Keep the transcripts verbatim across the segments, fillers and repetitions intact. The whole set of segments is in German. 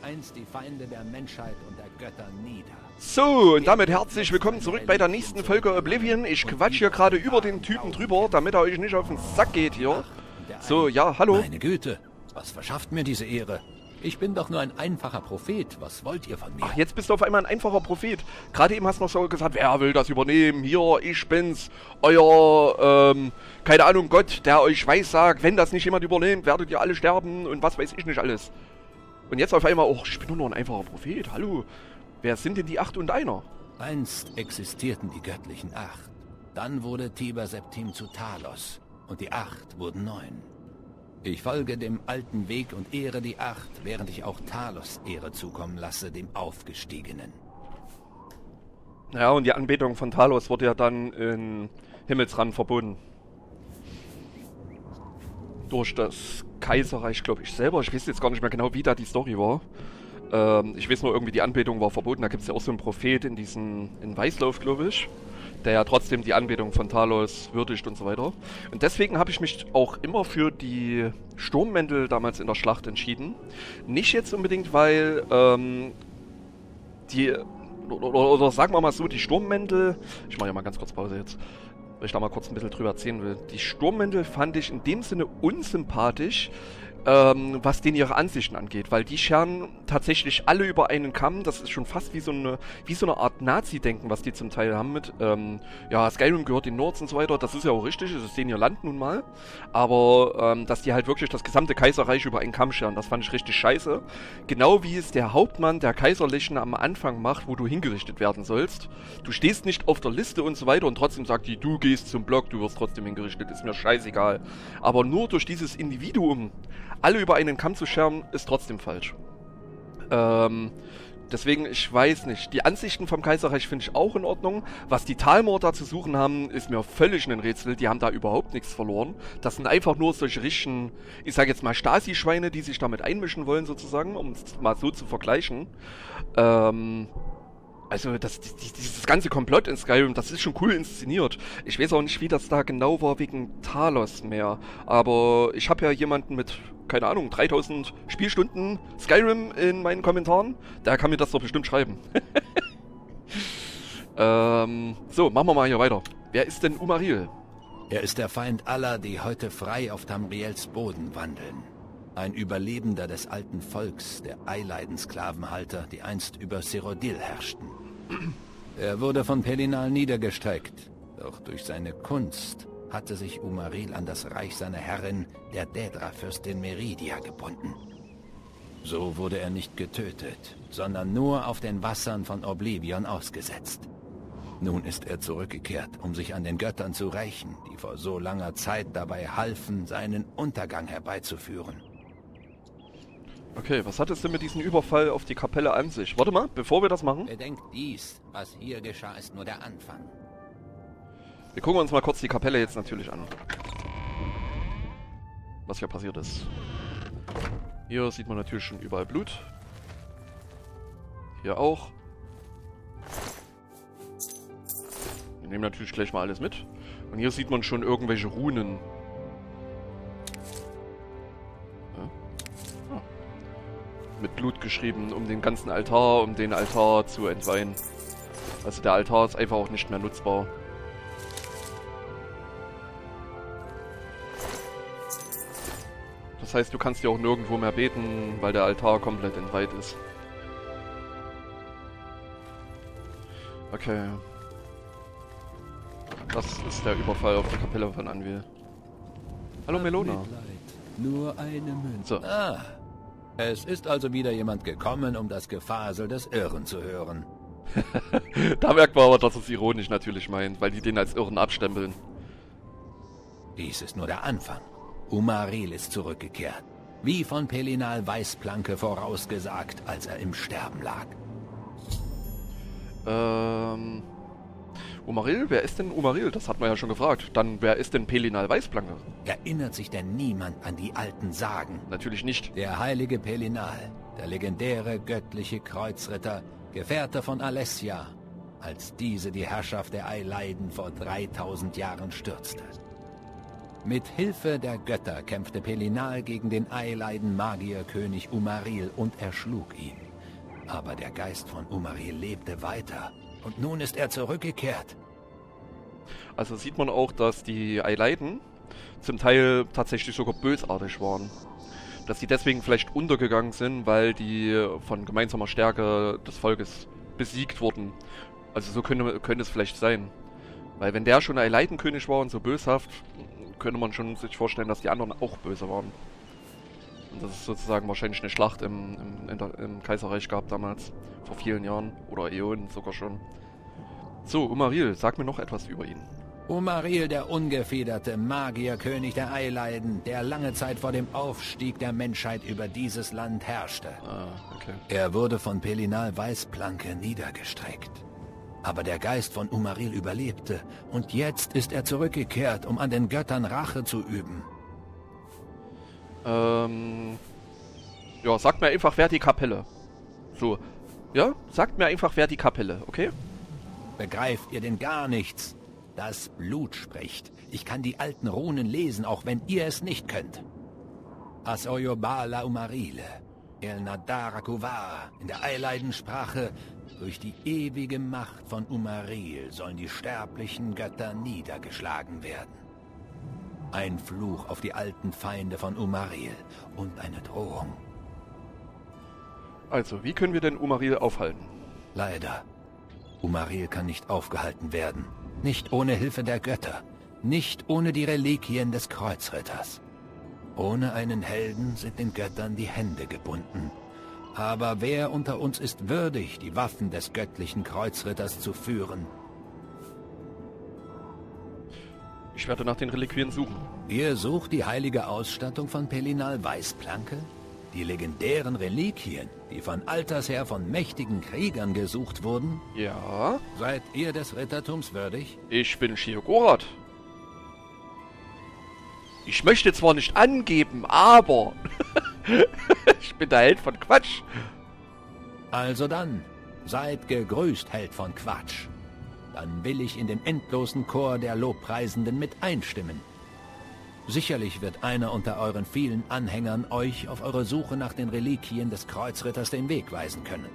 einst die Feinde der Menschheit und der Götter nieder. So, und damit herzlich willkommen zurück bei der nächsten Folge Oblivion. Ich quatsch hier gerade über den Typen drüber, damit er euch nicht auf den Sack geht hier. So, ja, hallo. Meine Güte, was verschafft mir diese Ehre? Ich bin doch nur ein einfacher Prophet. Was wollt ihr von mir? Ach, jetzt bist du auf einmal ein einfacher Prophet. Gerade eben hast du noch so gesagt, wer will das übernehmen? Hier, ich bin's. Euer, ähm, keine Ahnung, Gott, der euch weissagt, wenn das nicht jemand übernimmt, werdet ihr alle sterben und was weiß ich nicht alles. Und jetzt auf einmal, oh, ich bin nur noch ein einfacher Prophet. Hallo. Wer sind denn die Acht und Einer? Einst existierten die göttlichen Acht. Dann wurde Tiber Septim zu Talos. Und die Acht wurden neun. Ich folge dem alten Weg und ehre die Acht, während ich auch Talos Ehre zukommen lasse, dem Aufgestiegenen. Ja, und die Anbetung von Talos wurde ja dann in Himmelsrand verboten. Durch das Kaiserreich, glaube ich selber. Ich weiß jetzt gar nicht mehr genau, wie da die Story war. Ähm, ich weiß nur, irgendwie die Anbetung war verboten. Da gibt es ja auch so einen Prophet in diesen, in Weißlauf, glaube ich, der ja trotzdem die Anbetung von Talos würdigt und so weiter. Und deswegen habe ich mich auch immer für die Sturmmäntel damals in der Schlacht entschieden. Nicht jetzt unbedingt, weil ähm, die, oder, oder, oder sagen wir mal so, die Sturmmäntel, ich mache ja mal ganz kurz Pause jetzt, weil ich da mal kurz ein bisschen drüber erzählen will. Die Sturmmäntel fand ich in dem Sinne unsympathisch, Ähm, was denen ihre Ansichten angeht, weil die scheren tatsächlich alle über einen Kamm. Das ist schon fast wie so eine, wie so eine Art Nazi-Denken, was die zum Teil haben mit, ähm, ja, Skyrim gehört den Nords und so weiter, das ist ja auch richtig, das ist denen ihr Land nun mal, aber ähm, dass die halt wirklich das gesamte Kaiserreich über einen Kamm scheren, das fand ich richtig scheiße. Genau wie es der Hauptmann der Kaiserlichen am Anfang macht, wo du hingerichtet werden sollst. Du stehst nicht auf der Liste und so weiter und trotzdem sagt die, du gehst zum Block, du wirst trotzdem hingerichtet, ist mir scheißegal. Aber nur durch dieses Individuum alle über einen Kamm zu scheren, ist trotzdem falsch. Ähm, deswegen, ich weiß nicht. Die Ansichten vom Kaiserreich finde ich auch in Ordnung. Was die Talmor da zu suchen haben, ist mir völlig ein Rätsel. Die haben da überhaupt nichts verloren. Das sind einfach nur solche richtigen, ich sage jetzt mal Stasi-Schweine, die sich damit einmischen wollen sozusagen, um es mal so zu vergleichen. Ähm... Also das, dieses ganze Komplott in Skyrim, das ist schon cool inszeniert. Ich weiß auch nicht, wie das da genau war wegen Talos mehr. Aber ich habe ja jemanden mit, keine Ahnung, dreitausend Spielstunden Skyrim in meinen Kommentaren. Der kann mir das doch bestimmt schreiben. ähm, so, machen wir mal hier weiter. Wer ist denn Umaril? Er ist der Feind aller, die heute frei auf Tamriels Boden wandeln. Ein Überlebender des alten Volks, der Eileiden-Sklavenhalter, die einst über Cyrodiil herrschten. Er wurde von Pelinal niedergestreckt, doch durch seine Kunst hatte sich Umaril an das Reich seiner Herrin, der Daedra-Fürstin Meridia, gebunden. So wurde er nicht getötet, sondern nur auf den Wassern von Oblivion ausgesetzt. Nun ist er zurückgekehrt, um sich an den Göttern zu rächen, die vor so langer Zeit dabei halfen, seinen Untergang herbeizuführen. Okay, was hat es denn mit diesem Überfall auf die Kapelle an sich? Warte mal, bevor wir das machen. Bedenkt dies, was hier geschah, ist nur der Anfang. Wir gucken uns mal kurz die Kapelle jetzt natürlich an. Was hier passiert ist. Hier sieht man natürlich schon überall Blut. Hier auch. Wir nehmen natürlich gleich mal alles mit. Und hier sieht man schon irgendwelche Runen. Mit Blut geschrieben, um den ganzen Altar, um den Altar zu entweihen. Also der Altar ist einfach auch nicht mehr nutzbar. Das heißt, du kannst ja auch nirgendwo mehr beten, weil der Altar komplett entweiht ist. Okay. Das ist der Überfall auf die Kapelle von Anvil. Hallo Melona. Nur eine Münze. So. Ah. Es ist also wieder jemand gekommen, um das Gefasel des Irren zu hören. Da merkt man aber, dass es ironisch natürlich meint, weil die den als Irren abstempeln. Dies ist nur der Anfang. Umaril ist zurückgekehrt. Wie von Pelinal Weißplanke vorausgesagt, als er im Sterben lag. Ähm... Umaril? Wer ist denn Umaril? Das hat man ja schon gefragt. Dann, wer ist denn Pelinal Weißplanke? Erinnert sich denn niemand an die alten Sagen? Natürlich nicht. Der heilige Pelinal, der legendäre göttliche Kreuzritter, Gefährte von Alessia, als diese die Herrschaft der Eileiden vor dreitausend Jahren stürzte. Mit Hilfe der Götter kämpfte Pelinal gegen den Eileiden-Magierkönig Umaril und erschlug ihn. Aber der Geist von Umaril lebte weiter und nun ist er zurückgekehrt. Also sieht man auch, dass die Eileiden zum Teil tatsächlich sogar bösartig waren. Dass die deswegen vielleicht untergegangen sind, weil die von gemeinsamer Stärke des Volkes besiegt wurden. Also so könnte, könnte es vielleicht sein. Weil wenn der schon Eileidenkönig war und so böshaft, könnte man schon sich vorstellen, dass die anderen auch böse waren. Und das ist sozusagen wahrscheinlich eine Schlacht im, im, in der, im Kaiserreich gab damals, vor vielen Jahren oder Äonen sogar schon. So, Umaril, sag mir noch etwas über ihn. Umaril, der ungefederte Magierkönig der Eileiden, der lange Zeit vor dem Aufstieg der Menschheit über dieses Land herrschte. Ah, okay. Er wurde von Pelinal Weißplanke niedergestreckt. Aber der Geist von Umaril überlebte und jetzt ist er zurückgekehrt, um an den Göttern Rache zu üben. Ähm... Ja, sagt mir einfach, wer die Kapelle. So. Ja, sagt mir einfach, wer die Kapelle, okay? Begreift ihr denn gar nichts? Das Blut spricht. Ich kann die alten Runen lesen, auch wenn ihr es nicht könnt. Asoyobala Umarile, El Nadara Kuvar, in der Eileidensprache: Durch die ewige Macht von Umaril sollen die sterblichen Götter niedergeschlagen werden. Ein Fluch auf die alten Feinde von Umaril und eine Drohung. Also, wie können wir denn Umaril aufhalten? Leider. Umaril kann nicht aufgehalten werden. Nicht ohne Hilfe der Götter. Nicht ohne die Reliquien des Kreuzritters. Ohne einen Helden sind den Göttern die Hände gebunden. Aber wer unter uns ist würdig, die Waffen des göttlichen Kreuzritters zu führen? Ich werde nach den Reliquien suchen. Ihr sucht die heilige Ausstattung von Pelinal Weißplanke? Die legendären Reliquien, die von alters her von mächtigen Kriegern gesucht wurden? Ja. Seid ihr des Rittertums würdig? Ich bin Sheogorath. Ich möchte zwar nicht angeben, aber ich bin der Held von Quatsch. Also dann, seid gegrüßt, Held von Quatsch. Dann will ich in den endlosen Chor der Lobpreisenden mit einstimmen. Sicherlich wird einer unter euren vielen Anhängern euch auf eure Suche nach den Reliquien des Kreuzritters den Weg weisen können.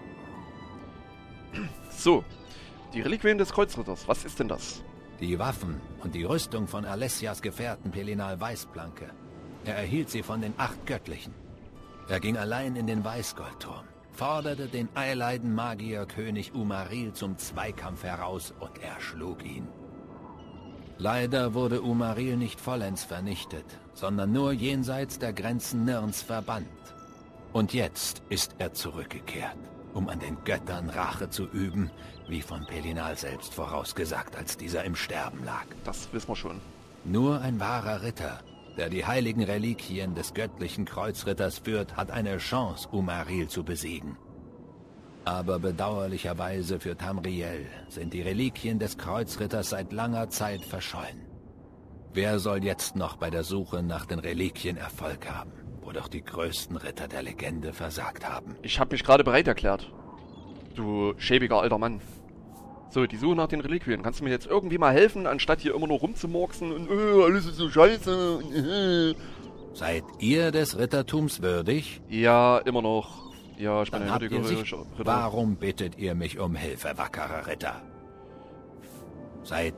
So, die Reliquien des Kreuzritters, was ist denn das? Die Waffen und die Rüstung von Alessias Gefährten Pelinal Weißplanke. Er erhielt sie von den acht Göttlichen. Er ging allein in den Weißgoldturm, forderte den Eileiden-Magierkönig Umaril zum Zweikampf heraus und erschlug ihn. Leider wurde Umaril nicht vollends vernichtet, sondern nur jenseits der Grenzen Nirns verbannt. Und jetzt ist er zurückgekehrt, um an den Göttern Rache zu üben, wie von Pelinal selbst vorausgesagt, als dieser im Sterben lag. Das wissen wir schon. Nur ein wahrer Ritter, der die heiligen Reliquien des göttlichen Kreuzritters führt, hat eine Chance, Umaril zu besiegen. Aber bedauerlicherweise für Tamriel sind die Reliquien des Kreuzritters seit langer Zeit verschollen. Wer soll jetzt noch bei der Suche nach den Reliquien Erfolg haben, wo doch die größten Ritter der Legende versagt haben? Ich habe mich gerade bereit erklärt. Du schäbiger alter Mann. So, die Suche nach den Reliquien. Kannst du mir jetzt irgendwie mal helfen, anstatt hier immer nur rumzumurksen und äh, alles ist so scheiße. Äh. Seid ihr des Rittertums würdig? Ja, immer noch. Ja, ich bin Dann ein habt würdiger ihr sich... Ritter. Warum bittet ihr mich um Hilfe, wackerer Ritter? Seid...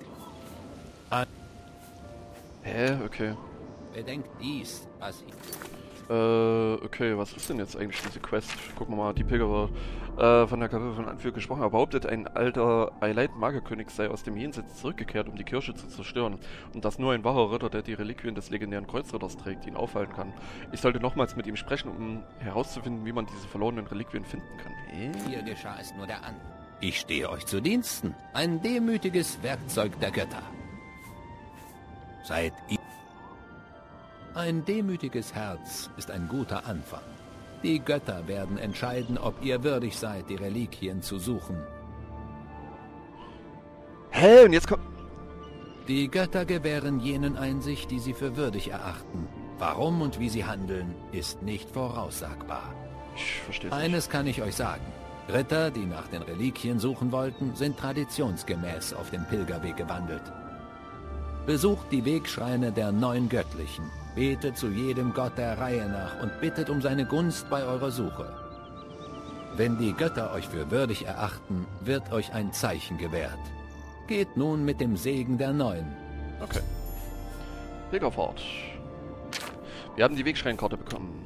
Hä? Okay. Bedenkt dies, was ich... Äh, okay, was ist denn jetzt eigentlich diese Quest? Gucken wir mal, die Pilgerer äh, von der Kapelle von Anführer gesprochen. Er behauptet, ein alter Eileiden-Magierkönig sei aus dem Jenseits zurückgekehrt, um die Kirche zu zerstören. Und dass nur ein wahrer Ritter, der die Reliquien des legendären Kreuzritters trägt, ihn aufhalten kann. Ich sollte nochmals mit ihm sprechen, um herauszufinden, wie man diese verlorenen Reliquien finden kann. Hä? Hier geschah es nur der An. Ich stehe euch zu Diensten. Ein demütiges Werkzeug der Götter. Seid ihr... Ein demütiges Herz ist ein guter Anfang. Die Götter werden entscheiden, ob ihr würdig seid, die Reliquien zu suchen. Hä? Und jetzt kommt... Die Götter gewähren jenen Einsicht, die sie für würdig erachten. Warum und wie sie handeln, ist nicht voraussagbar. Ich verstehe es Eines kann ich euch sagen. Ritter, die nach den Reliquien suchen wollten, sind traditionsgemäß auf den Pilgerweg gewandelt. Besucht die Wegschreine der neun Göttlichen, betet zu jedem Gott der Reihe nach und bittet um seine Gunst bei eurer Suche. Wenn die Götter euch für würdig erachten, wird euch ein Zeichen gewährt. Geht nun mit dem Segen der Neuen. Okay. Pilgerfahrt. Wir haben die Wegschreinkarte bekommen.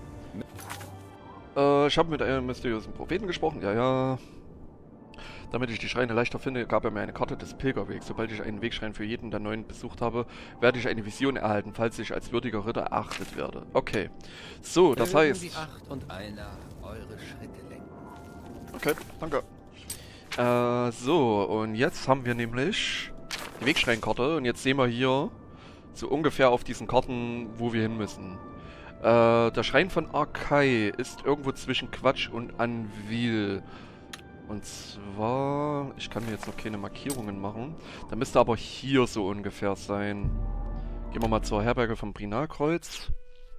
Äh, ich habe mit einem mysteriösen Propheten gesprochen. Ja, ja. Damit ich die Schreine leichter finde, gab er mir eine Karte des Pilgerwegs. Sobald ich einen Wegschrein für jeden der Neuen besucht habe, werde ich eine Vision erhalten, falls ich als würdiger Ritter erachtet werde. Okay. So, das heißt... Die Acht und einer eure Schritte lenken. Okay, danke. Äh, so, und jetzt haben wir nämlich die Wegschreinkarte. Und jetzt sehen wir hier so ungefähr auf diesen Karten, wo wir hin müssen. Äh, der Schrein von Arkai ist irgendwo zwischen Quatsch und Anvil. Und zwar, ich kann mir jetzt noch keine Markierungen machen. Da müsste aber hier so ungefähr sein. Gehen wir mal zur Herberge vom Brinalkreuz.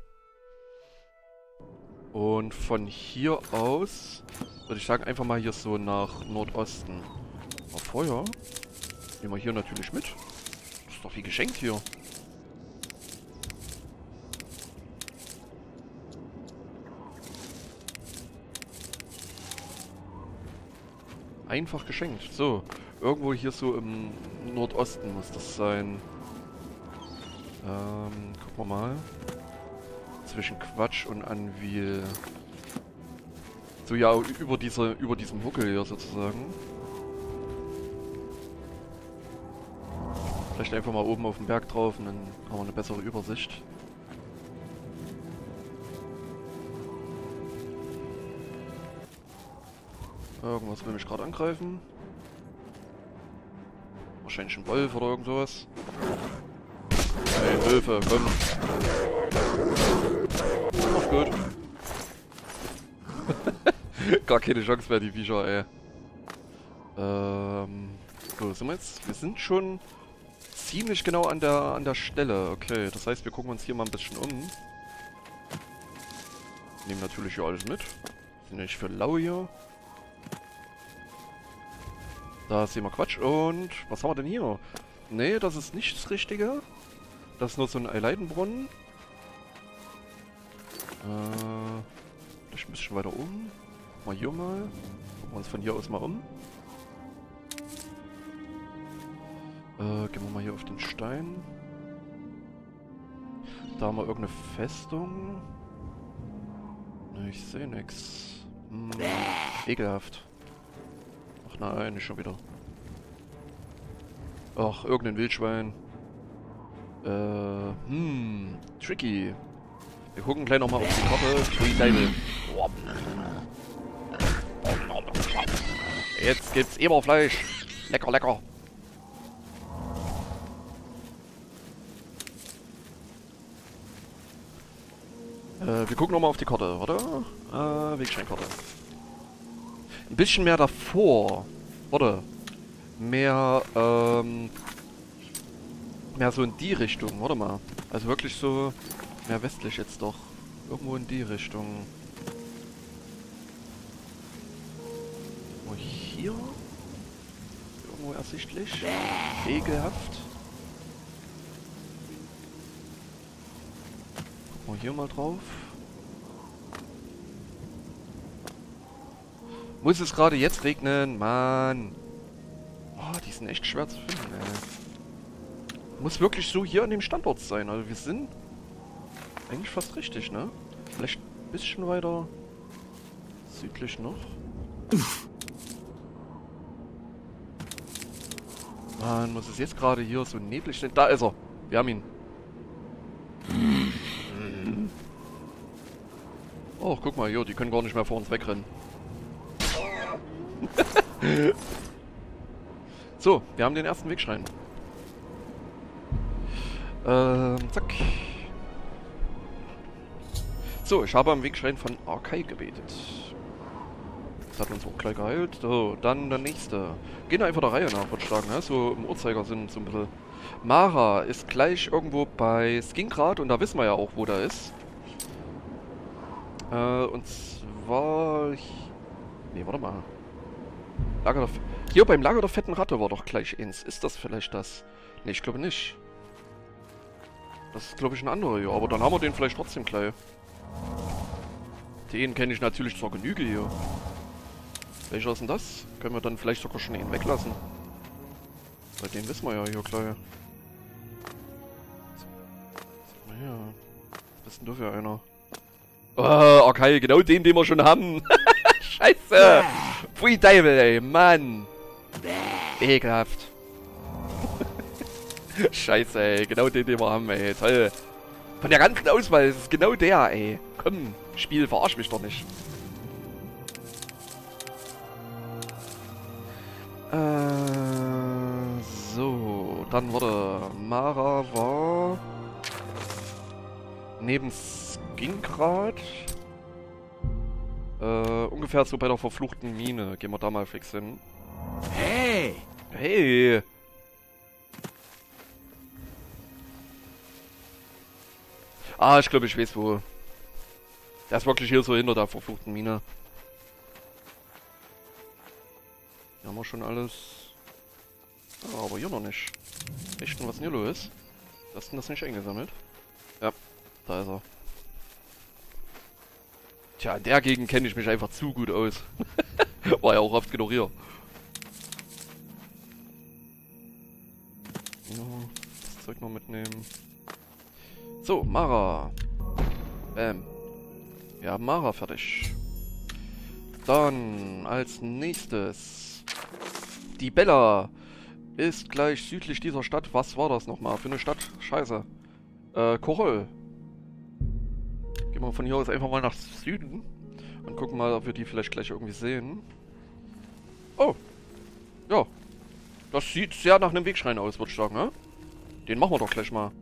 Und von hier aus würde ich sagen, einfach mal hier so nach Nordosten. Aber vorher nehmen wir hier natürlich mit. Das ist doch wie geschenkt hier. Einfach geschenkt. So, irgendwo hier so im Nordosten muss das sein. Ähm, gucken wir mal. Zwischen Quatsch und Anvil. So, ja, über diese, über diesem Huckel hier sozusagen. Vielleicht einfach mal oben auf den Berg drauf und dann haben wir eine bessere Übersicht. Irgendwas will mich gerade angreifen. Wahrscheinlich ein Wolf oder irgend sowas. Hey, Hilfe, komm. Mach gut. Gar keine Chance mehr, die Viecher, ey. Ähm. So, sind wir jetzt? Wir sind schon ziemlich genau an der an der Stelle. Okay, das heißt, wir gucken uns hier mal ein bisschen um. Nehmen natürlich hier alles mit. Sind nicht für lau hier. Da sehen wir Quatsch. Und was haben wir denn hier? Nee, das ist nicht das Richtige. Das ist nur so ein Eileidenbrunnen. Äh, vielleicht ein bisschen weiter oben. Mal hier mal. Gucken wir uns von hier aus mal um. Äh, gehen wir mal hier auf den Stein. Da haben wir irgendeine Festung. Ne, ich sehe nix. Hm, ekelhaft. Ach nein, nicht schon wieder. Ach, irgendein Wildschwein. Äh, hm, tricky. Wir gucken gleich nochmal auf die Karte. Free Label. Jetzt gibt's Eberfleisch. Lecker, lecker. Äh, wir gucken nochmal auf die Karte, oder? Äh, Wegscheinkarte. Ein bisschen mehr davor. Oder? Mehr, ähm... mehr so in die Richtung, warte mal. Also wirklich so... mehr westlich jetzt doch. Irgendwo in die Richtung. Wo hier? Irgendwo ersichtlich. Ekelhaft. Gucken wir hier mal drauf. Muss es gerade jetzt regnen? Mann. Oh, die sind echt schwer zu finden, ey. Muss wirklich so hier an dem Standort sein. Also wir sind eigentlich fast richtig, ne? Vielleicht ein bisschen weiter südlich noch. Mann, muss es jetzt gerade hier so neblig sein? Da ist er. Wir haben ihn. Oh, guck mal hier, die können gar nicht mehr vor uns wegrennen. So, wir haben den ersten Wegschrein. Ähm, zack. So, ich habe am Wegschrein von Arkai gebetet. Das hat uns auch gleich geheilt. So, dann der nächste. Gehen einfach der Reihe nach, würde ich sagen, ne? So im Uhrzeigersinn so ein bisschen. Mara ist gleich irgendwo bei Skingrad und da wissen wir ja auch, wo der ist. Äh, und zwar... Ne, warte mal. Lager der F Hier beim Lager der fetten Ratte war doch gleich eins. Ist das vielleicht das? Ne, ich glaube nicht. Das ist, glaube ich, ein anderer hier. Aber dann haben wir den vielleicht trotzdem gleich. Den kenne ich natürlich zur Genüge hier. Welcher ist denn das? Können wir dann vielleicht sogar schon ihn weglassen. Bei den wissen wir ja hier gleich. Was hier? Was bist denn du für einer? Oh, okay, genau den, den wir schon haben. Scheiße! Pfui Teufel, ey, Mann! Ekelhaft. Scheiße, ey, genau den, den wir haben, ey, toll. Von der ganzen Auswahl ist es genau der, ey. Komm, Spiel, verarsch mich doch nicht. Äh, so, dann wurde Mara war neben Skingrad. Äh, ungefähr so bei der verfluchten Mine. Gehen wir da mal fix hin. Hey! Hey! Ah, ich glaube, ich weiß wo. Der ist wirklich hier so hinter der verfluchten Mine. Hier haben wir schon alles. Ja, aber hier noch nicht. Echt, was ist denn hier los? Hast du denn das nicht eingesammelt? Ja, da ist er. Tja, in der Gegend kenne ich mich einfach zu gut aus. War ja auch oft genug hier. Ja, das Zeug noch mitnehmen. So, Mara. Bam. Wir haben Mara fertig. Dann als nächstes. Die Bella ist gleich südlich dieser Stadt. Was war das nochmal für eine Stadt? Scheiße. Äh, Korol. Gehen wir von hier aus einfach mal nach Süden. Und gucken mal, ob wir die vielleicht gleich irgendwie sehen. Oh. Ja. Das sieht sehr nach einem Wegschrein aus, würde ich sagen, ne? Den machen wir doch gleich mal.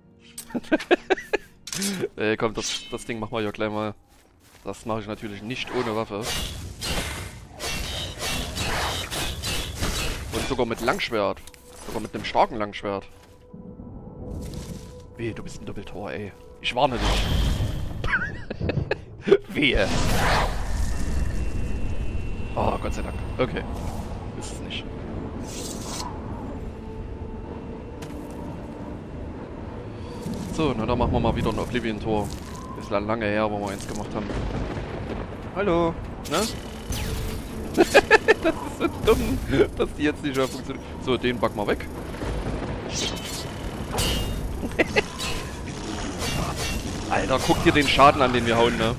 Ey, komm, das, das Ding machen wir ja gleich mal. Das mache ich natürlich nicht ohne Waffe. Und sogar mit Langschwert. Sogar mit einem starken Langschwert. Wehe, du bist ein Doppeltor, ey. Ich warne dich. Wehe. Oh, Gott sei Dank. Okay. Ist es nicht. So, na dann machen wir mal wieder ein Oblivion-Tor. Ist lange her, wo wir eins gemacht haben. Hallo, ne? Das ist so dumm, dass die jetzt nicht mehr funktionieren. So, den backen wir weg. Alter, guck dir den Schaden an, den wir hauen, ne?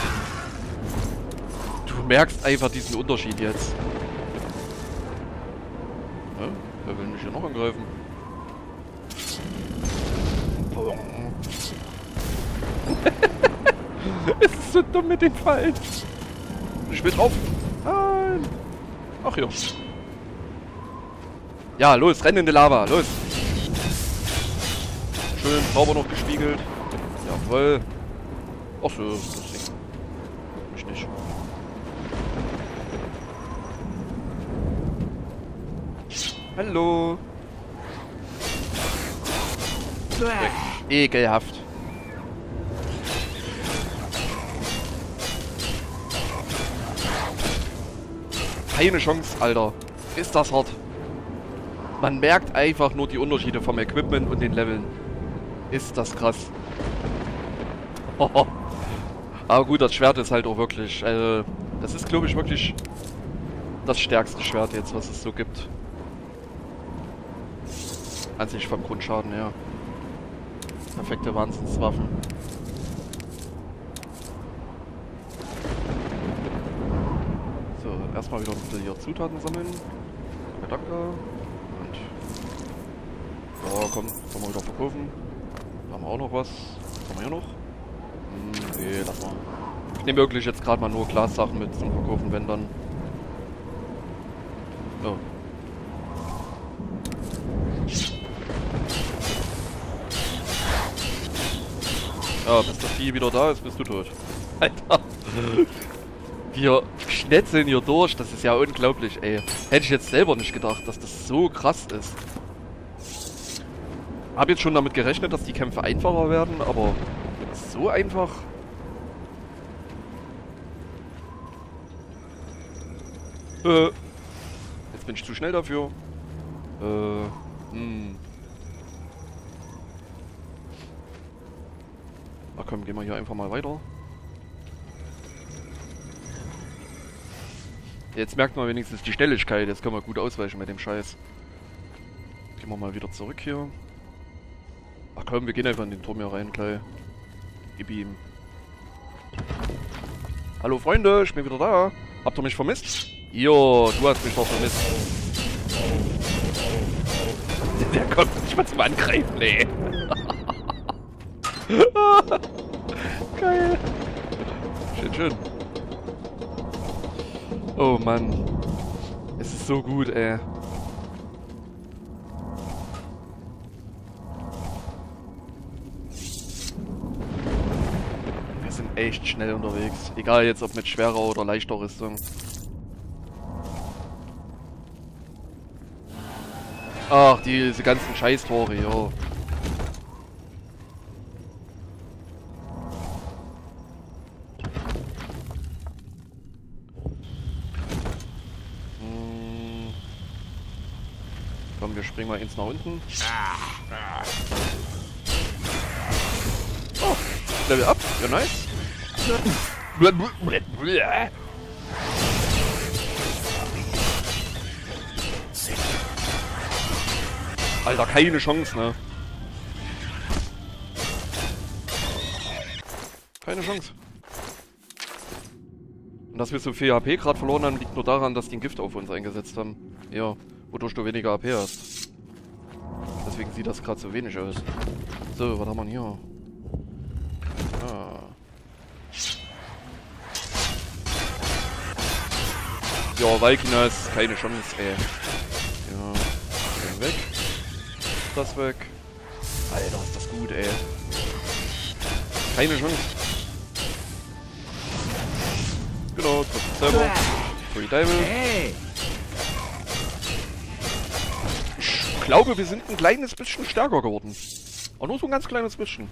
Du merkst einfach diesen Unterschied jetzt. Ja, wer will mich hier noch angreifen? Es ist so dumm mit den Fallen. Ich will drauf. Nein. Ach ja. Ja, los, renn in die Lava, los. Schön sauber noch gespiegelt. Jawohl. Ach so, das Ding. Ich nicht. Hallo. Weg. Ekelhaft. Keine Chance, Alter. Ist das hart. Man merkt einfach nur die Unterschiede vom Equipment und den Leveln. Ist das krass. Aber gut, das Schwert ist halt auch wirklich... Also, das ist, glaube ich, wirklich das stärkste Schwert jetzt, was es so gibt. An sich vom Grundschaden her. Perfekte Wahnsinnswaffen. So, erstmal wieder ein bisschen hier Zutaten sammeln. Danke, danke. Und... Ja, komm, können wir wieder verkaufen. Da haben wir auch noch was. Was haben wir hier noch? Hm, nee, lass mal. Ich nehme wirklich jetzt gerade mal nur Glassachen mit zum Verkaufen, wenn dann. Ja. Ja, bis das Vieh wieder da ist, bist du tot. Alter. Wir schnetzeln hier durch, das ist ja unglaublich, ey. Hätte ich jetzt selber nicht gedacht, dass das so krass ist. Hab jetzt schon damit gerechnet, dass die Kämpfe einfacher werden, aber so einfach. Äh. Jetzt bin ich zu schnell dafür. Äh. Hm. Komm, gehen wir hier einfach mal weiter. Jetzt merkt man wenigstens die Schnelligkeit. Jetzt können wir gut ausweichen mit dem Scheiß. Gehen wir mal wieder zurück hier. Ach komm, wir gehen einfach in den Turm hier rein gleich. Gib ihm. Hallo Freunde, ich bin wieder da. Habt ihr mich vermisst? Jo, du hast mich doch vermisst. Der kommt nicht mal zum Angreifen, ey. Geil. Schön, schön. Oh Mann. Es ist so gut, ey. Wir sind echt schnell unterwegs. Egal jetzt ob mit schwerer oder leichter Rüstung. Ach, diese ganzen Scheiß-Tore, jo. Hm. Komm, wir springen mal eins nach unten. Oh, Level up, ja nice. Alter, keine Chance, ne? Keine Chance. Und dass wir so viel H P gerade verloren haben, liegt nur daran, dass die ein Gift auf uns eingesetzt haben. Ja, wodurch du weniger H P hast. Deswegen sieht das gerade so wenig aus. So, was haben wir hier? Ah. Ja, Valkinas, keine Chance, ey. Ja, gehen weg. Das weg. Alter, ist das gut, ey. Keine Chance. Genau, trifft selber. Free Devil. Ich glaube, wir sind ein kleines bisschen stärker geworden. Auch nur so ein ganz kleines bisschen.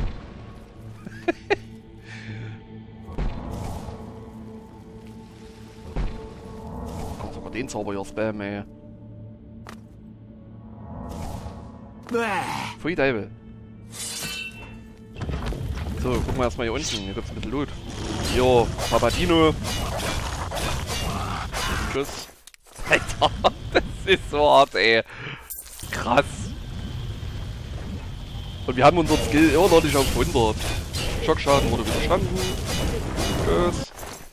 Komm, sogar den Zauber hier spam, ey. Free Devil. So, gucken wir erstmal hier unten. Hier gibt's ein bisschen Loot. Jo, Papadino. Tschüss. Alter, das ist so hart, ey. Krass. Und wir haben unseren Skill immer noch nicht auf hundert. Schockschaden wurde widerstanden. Tschüss.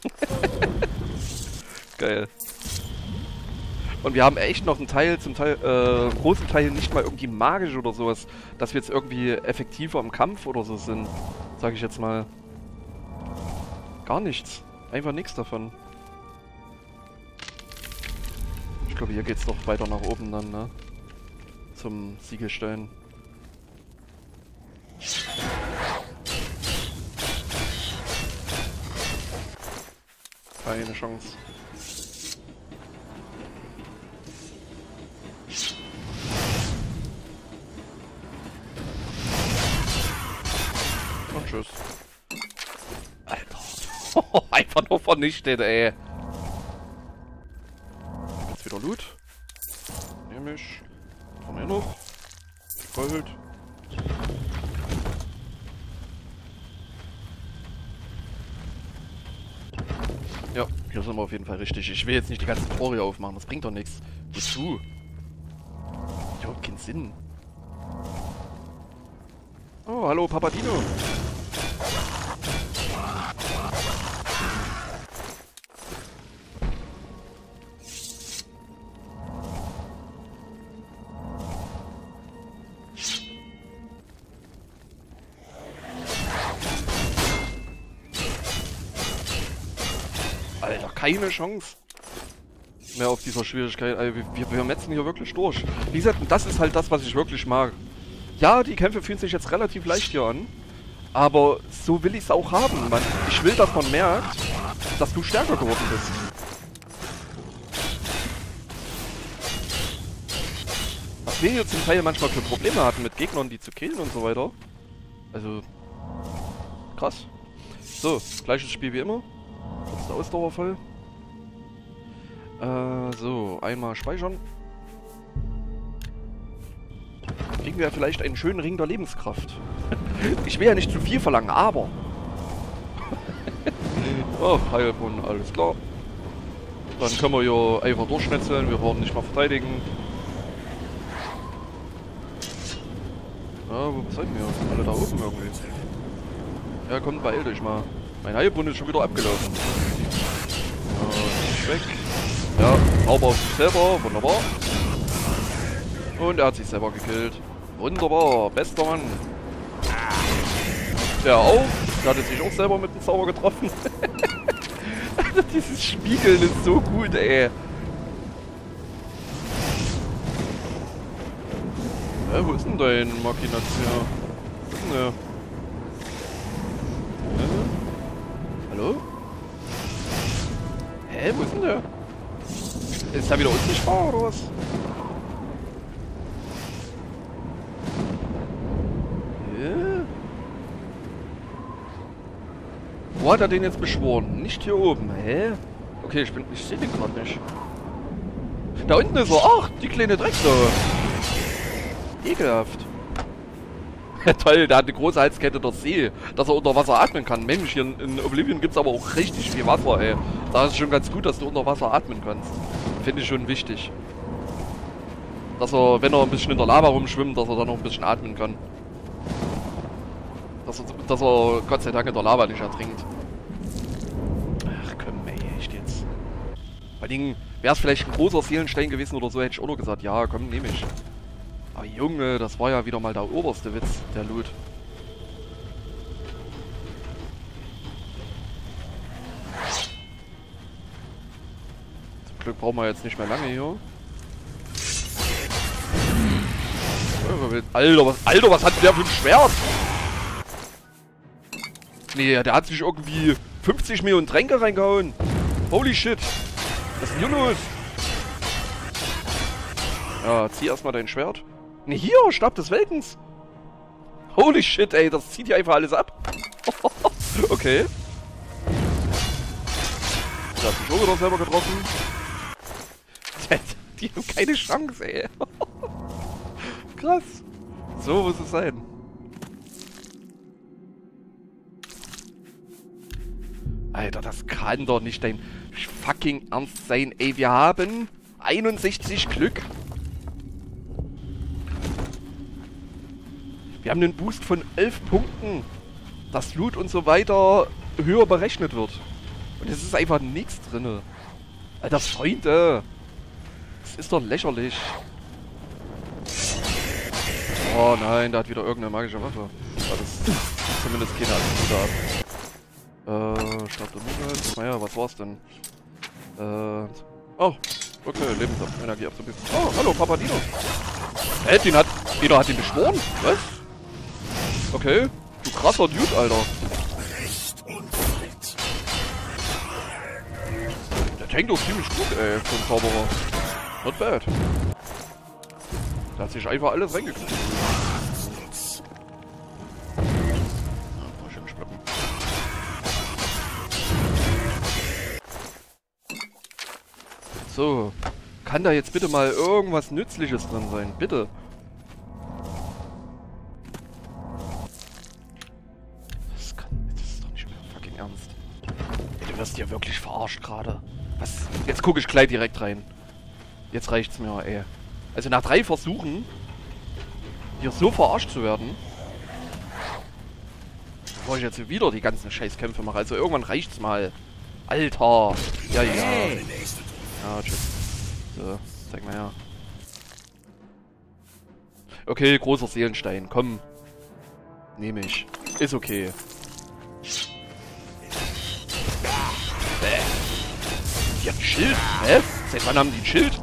Geil. Und wir haben echt noch einen Teil, zum Teil, äh, großen Teil nicht mal irgendwie magisch oder sowas, dass wir jetzt irgendwie effektiver im Kampf oder so sind. Sag ich jetzt mal. Gar nichts. Einfach nichts davon. Ich glaube, hier geht's doch weiter nach oben dann, ne? Zum Siegelstein. Keine Chance. Und tschüss. Alter. Einfach nur vernichtet, ey. Jetzt wieder Loot. Nehme ich. Von hier noch. Gold. Ja, hier sind wir auf jeden Fall richtig. Ich will jetzt nicht die ganzen Tore hier aufmachen. Das bringt doch nichts. Wozu? Überhaupt keinen Sinn. Oh, hallo Papadino. Alter, keine Chance mehr auf dieser Schwierigkeit. Alter, wir, wir, wir metzen hier wirklich durch. Wie gesagt, das ist halt das, was ich wirklich mag. Ja, die Kämpfe fühlen sich jetzt relativ leicht hier an, aber so will ich es auch haben. Man, ich will, dass man merkt, dass du stärker geworden bist. Was wir hier zum Teil manchmal für Probleme hatten mit Gegnern, die zu killen und so weiter. Also, krass. So, gleiches Spiel wie immer. Kurze Ausdauer voll. Äh, so, einmal speichern. kriegen wir vielleicht einen schönen Ring der Lebenskraft. Ich will ja nicht zu viel verlangen, aber... Oh, Heilbrunnen, alles klar. Dann können wir hier einfach durchschnetzeln, wir brauchen nicht mal verteidigen. Ja, wo seid ihr? Alle da oben irgendwie. Ja, kommt, beeilt euch mal. Mein Heilbrunnen ist schon wieder abgelaufen. Und weg. Ja, Zauber auf sich selber, wunderbar. Und er hat sich selber gekillt. Wunderbar, bester Mann. Der auch. Der hatte sich auch selber mit dem Zauber getroffen. Alter, dieses Spiegeln ist so gut, ey. Ja, wo ist denn dein Machination? Wo ist denn der? Hä? Hallo? Hä, wo ist denn der? Ist er wieder unsichtbar oder was? Ja. Wo hat er den jetzt beschworen? Nicht hier oben, hä? Okay, ich bin. Ich sehe den gerade nicht. Da unten ist er. Ach, die kleine Drecksau. Ekelhaft. Toll, der hat eine große Halskette der See, dass er unter Wasser atmen kann. Mensch, hier in, in Oblivion gibt es aber auch richtig viel Wasser, ey. Da ist es schon ganz gut, dass du unter Wasser atmen kannst. Finde ich schon wichtig. Dass er, wenn er ein bisschen in der Lava rumschwimmt, dass er dann noch ein bisschen atmen kann. Dass er, dass er Gott sei Dank in der Lava nicht ertrinkt. Ach komm, ey, echt jetzt. Vor allem, wäre es vielleicht ein großer Seelenstein gewesen oder so, hätte ich auch noch gesagt, ja, komm, nehme ich. Aber Junge, das war ja wieder mal der oberste Witz, der Loot. Zum Glück brauchen wir jetzt nicht mehr lange hier. Alter, was, Alter, was hat der für ein Schwert? Nee, der hat sich irgendwie fünfzig Millionen Tränke reingehauen. Holy shit. Was ist denn hier los? Ja, zieh erstmal dein Schwert. Ne, hier, Stab des Weltens. Holy shit, ey, das zieht hier einfach alles ab. Okay. Der hat sich auch wieder selber getroffen. Die haben keine Chance, ey. Krass. So muss es sein. Alter, das kann doch nicht dein fucking Ernst sein, ey. Wir haben einundsechzig Glück. Wir haben einen Boost von elf Punkten, dass Loot und so weiter höher berechnet wird. Und es ist einfach nichts drin. Alter, Freunde. Das ist doch lächerlich. Oh nein, da hat wieder irgendeine magische Waffe. Das ist zumindest keine Attribute ab. Äh, Stab der Mutter. Naja, was war's denn? Äh. Oh, okay, Lebensenergie abzubieten. Oh, hallo, Papadino. Hä, den hat. Jeder hat ihn beschworen? Was? Okay, du krasser Dude, Alter. Der tankt doch ziemlich gut, ey, für einen Zauberer. Not bad. Der hat sich einfach alles reingekriegt. Ja, schön schlucken. So, kann da jetzt bitte mal irgendwas Nützliches drin sein? Bitte. Du wirst ja wirklich verarscht gerade. Was? Jetzt gucke ich gleich direkt rein. Jetzt reicht's mir, ey. Also nach drei Versuchen hier so verarscht zu werden, bevor ich jetzt wieder die ganzen Scheißkämpfe mache. Also irgendwann reicht's mal. Alter. Ja, ja. Ja, tschüss. So, zeig mal her. Okay, großer Seelenstein. Komm. Nehme ich. Ist okay. Die hat ein Schild. Hä? Seit wann haben die ein Schild?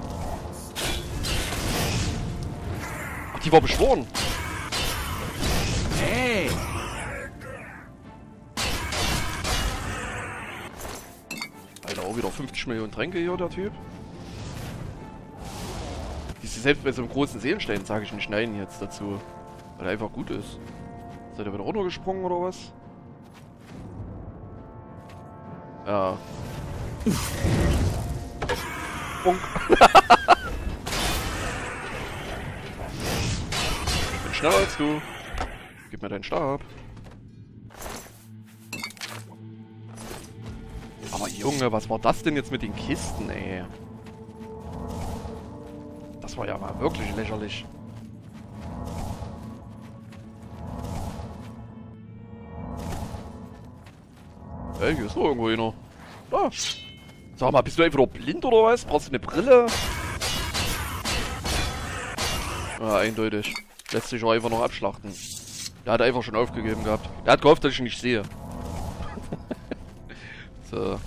Ach, die war beschworen. Hey. Alter, auch wieder fünfzig Millionen Tränke hier, der Typ. Die ist selbst bei so einem großen Seelenstein, sage ich nicht nein jetzt dazu. Weil er einfach gut ist. Seid ihr wieder runtergesprungen oder was? Ja. Bunk. schneller als du. Gib mir deinen Stab. Aber Junge, was war das denn jetzt mit den Kisten, ey? Das war ja mal wirklich lächerlich. Ey, hier ist noch irgendwo einer. Da. Sag mal, bist du einfach nur blind oder was? Brauchst du eine Brille? Ja, eindeutig. Lässt sich auch einfach noch abschlachten. Der hat einfach schon aufgegeben gehabt. Der hat gehofft, dass ich ihn nicht sehe. So.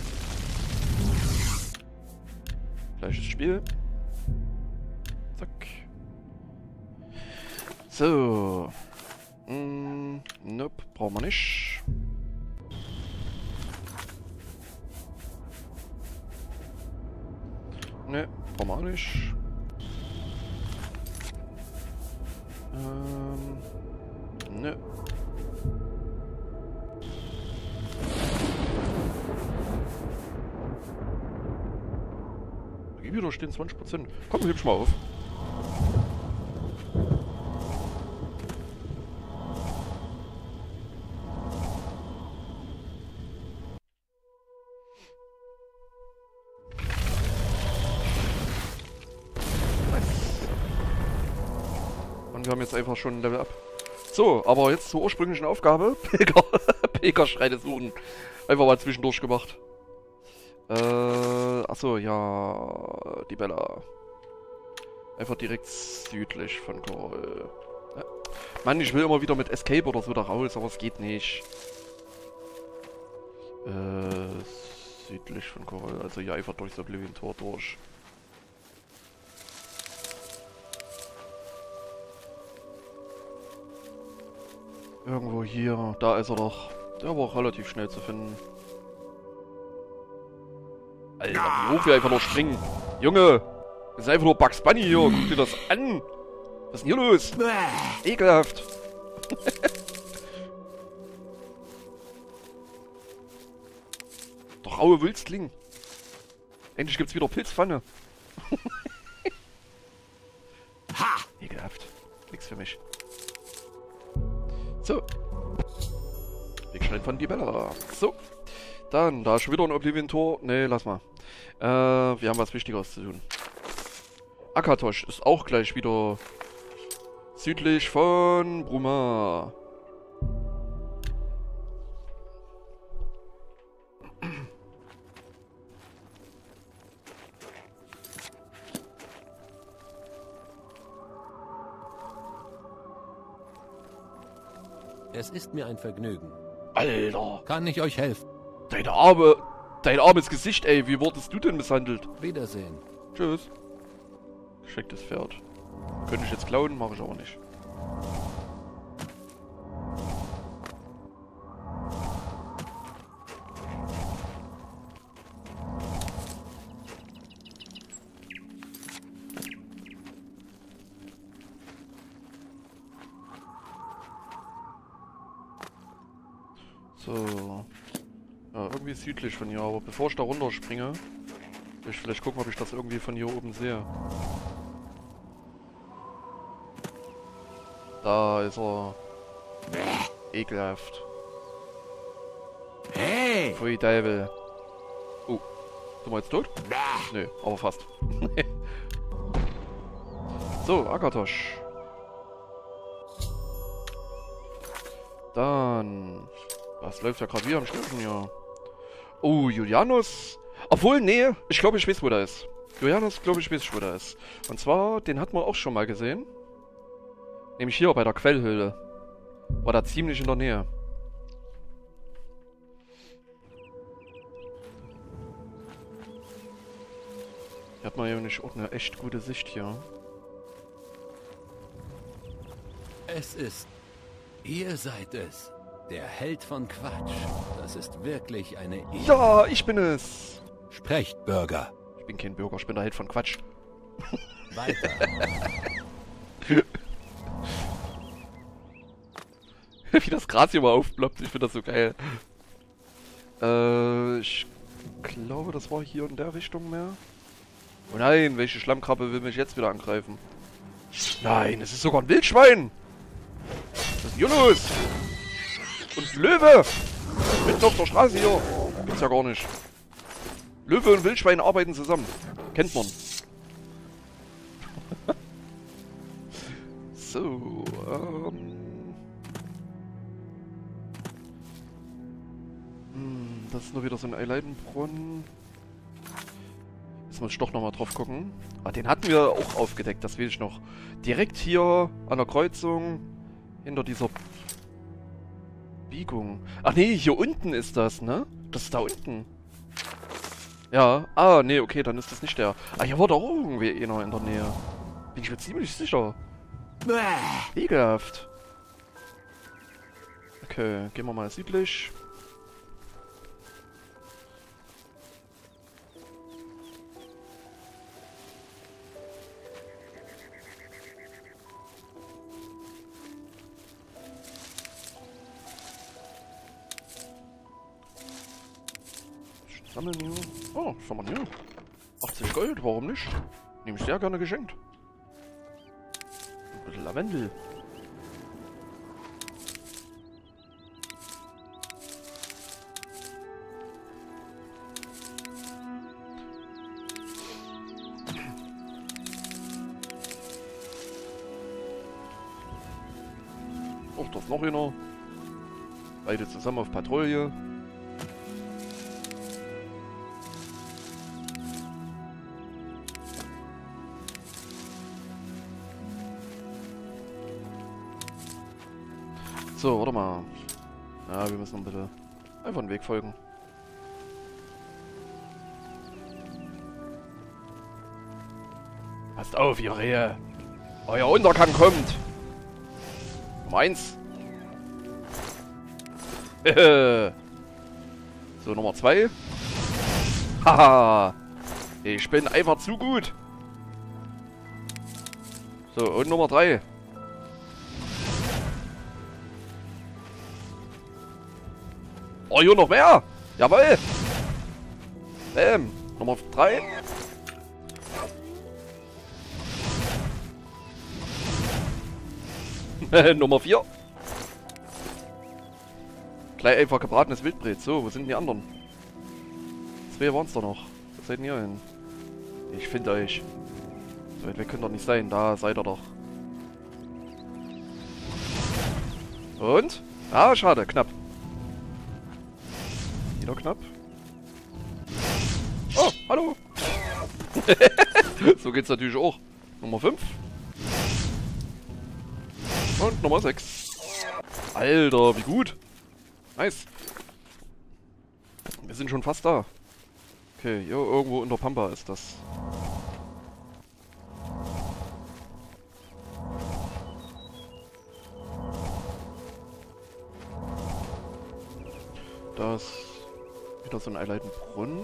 Gleiches Spiel. Zack. So. Mm, nope, brauchen wir nicht. Ne, brauchen wir auch nicht. Ähm. Ne. Wieder stehen zwanzig Prozent. Komm, heb's mal auf. Und wir haben jetzt einfach schon ein Level up. So, aber jetzt zur ursprünglichen Aufgabe. Pilger, Pilgerschreine suchen. Einfach mal zwischendurch gemacht. Äh, achso, ja, die Bella. Einfach direkt südlich von Korol. Ja. Mann, ich will immer wieder mit Escape oder so da raus, aber es geht nicht. Äh, südlich von Korol, also hier einfach durch das Oblivion-Tor durch. Irgendwo hier, da ist er doch. Der war auch relativ schnell zu finden. Alter, wie hoch wir einfach nur springen. Junge, das ist einfach nur Bugs Bunny hier. Guck dir das an. Was ist denn hier los? Ekelhaft. Doch raue Wülstling. Endlich gibt's wieder Pilzpfanne. Ha! Ekelhaft. Nix für mich. So. Wegschneiden von die Bella. So. Dann, da ist schon wieder ein Oblivion-Tor. Ne, lass mal. Äh, wir haben was Wichtigeres zu tun. Akatosh ist auch gleich wieder südlich von Bruma. Es ist mir ein Vergnügen. Alter! Kann ich euch helfen? Deine Arme, dein armes Gesicht, ey. Wie wurdest du denn misshandelt? Wiedersehen. Tschüss. Geschecktes Pferd. Könnte ich jetzt klauen, mache ich aber nicht. So. Ja, irgendwie südlich von hier, aber bevor ich da runter springe, will ich vielleicht gucken, ob ich das irgendwie von hier oben sehe. Da ist er. Ekelhaft. Hey! Pfui Teufel. Oh. Sind wir jetzt tot? Nö, aber fast. So, Akatosh. Dann. Das läuft ja gerade wieder am Schlüssel hier. Oh, Julianus. Obwohl, nee, ich glaube, ich weiß, wo der ist. Julianus, glaube ich, weiß ich, wo der ist. Und zwar, den hatten wir auch schon mal gesehen. Nämlich hier bei der Quellhöhle. War da ziemlich in der Nähe. Hier hat man ja nicht auch eine echt gute Sicht hier. Es ist... Ihr seid es. Der Held von Quatsch. Das ist wirklich eine Ehre. Ja, ich bin es. Sprecht, Bürger. Ich bin kein Bürger, ich bin der Held von Quatsch. Weiter. Wie das Gras hier mal aufploppt, ich finde das so geil. Äh, ich glaube, das war hier in der Richtung mehr. Oh nein, welche Schlammkrabbe will mich jetzt wieder angreifen? Nein, es ist sogar ein Wildschwein! Was ist denn hier los? Und Löwe! Mitten auf der Straße hier. Gibt's ja gar nicht. Löwe und Wildschwein arbeiten zusammen. Kennt man. So, ähm... Hm, das ist nur wieder so ein Eileidenbrunnen. Jetzt muss ich doch nochmal drauf gucken. Ah, den hatten wir auch aufgedeckt, das will ich noch. Direkt hier an der Kreuzung, hinter dieser Biegung. Ach nee, hier unten ist das, ne? Das ist da unten. Ja, ah, nee, okay, dann ist das nicht der. Ah, hier war doch auch irgendwie einer in der Nähe. Bin ich mir ziemlich sicher. Ekelhaft. Okay, gehen wir mal südlich. Sammeln hier. Oh, was haben wir hier? achtzig Gold, warum nicht? Nehme ich sehr gerne geschenkt. Ein bisschen Lavendel. Oh, da ist noch einer. Beide zusammen auf Patrouille. So, warte mal. Ja, wir müssen bitte einfach einen Weg folgen. Passt auf, ihr Rehe. Euer Untergang kommt. Nummer eins. So, Nummer zwei. Haha. Ich bin einfach zu gut. So, und Nummer drei. Oh, hier noch mehr! Jawohl! Bäm! Nummer drei. Nummer vier. Gleich einfach gebratenes Wildbret. So, wo sind die anderen? Zwei waren es doch noch. Wo seid ihr hin? Ich finde euch. So weit weg könnt ihr nicht sein. Da seid ihr doch. Und? Ah, schade. Knapp. Wieder knapp. Oh, hallo. So geht's natürlich auch. Nummer fünf. Und Nummer sechs. Alter, wie gut. Nice. Wir sind schon fast da. Okay, hier irgendwo in der Pampa ist das. Das ist wieder so ein Eileidenbrunnen.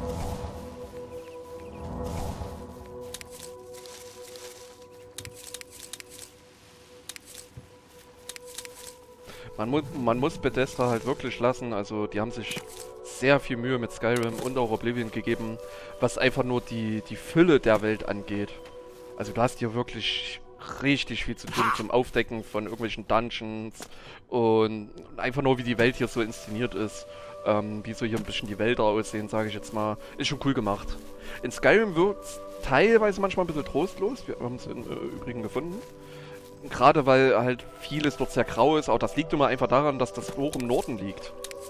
Man muss, man muss Bethesda halt wirklich lassen, also die haben sich sehr viel Mühe mit Skyrim und auch Oblivion gegeben, was einfach nur die, die Fülle der Welt angeht. Also du hast hier wirklich richtig viel zu tun zum Aufdecken von irgendwelchen Dungeons und einfach nur wie die Welt hier so inszeniert ist, ähm, wie so hier ein bisschen die Wälder aussehen, sage ich jetzt mal, ist schon cool gemacht. In Skyrim wird es teilweise manchmal ein bisschen trostlos, wir haben es im äh, Übrigen gefunden. Gerade weil halt vieles dort sehr grau ist, auch das liegt immer einfach daran, dass das hoch im Norden liegt.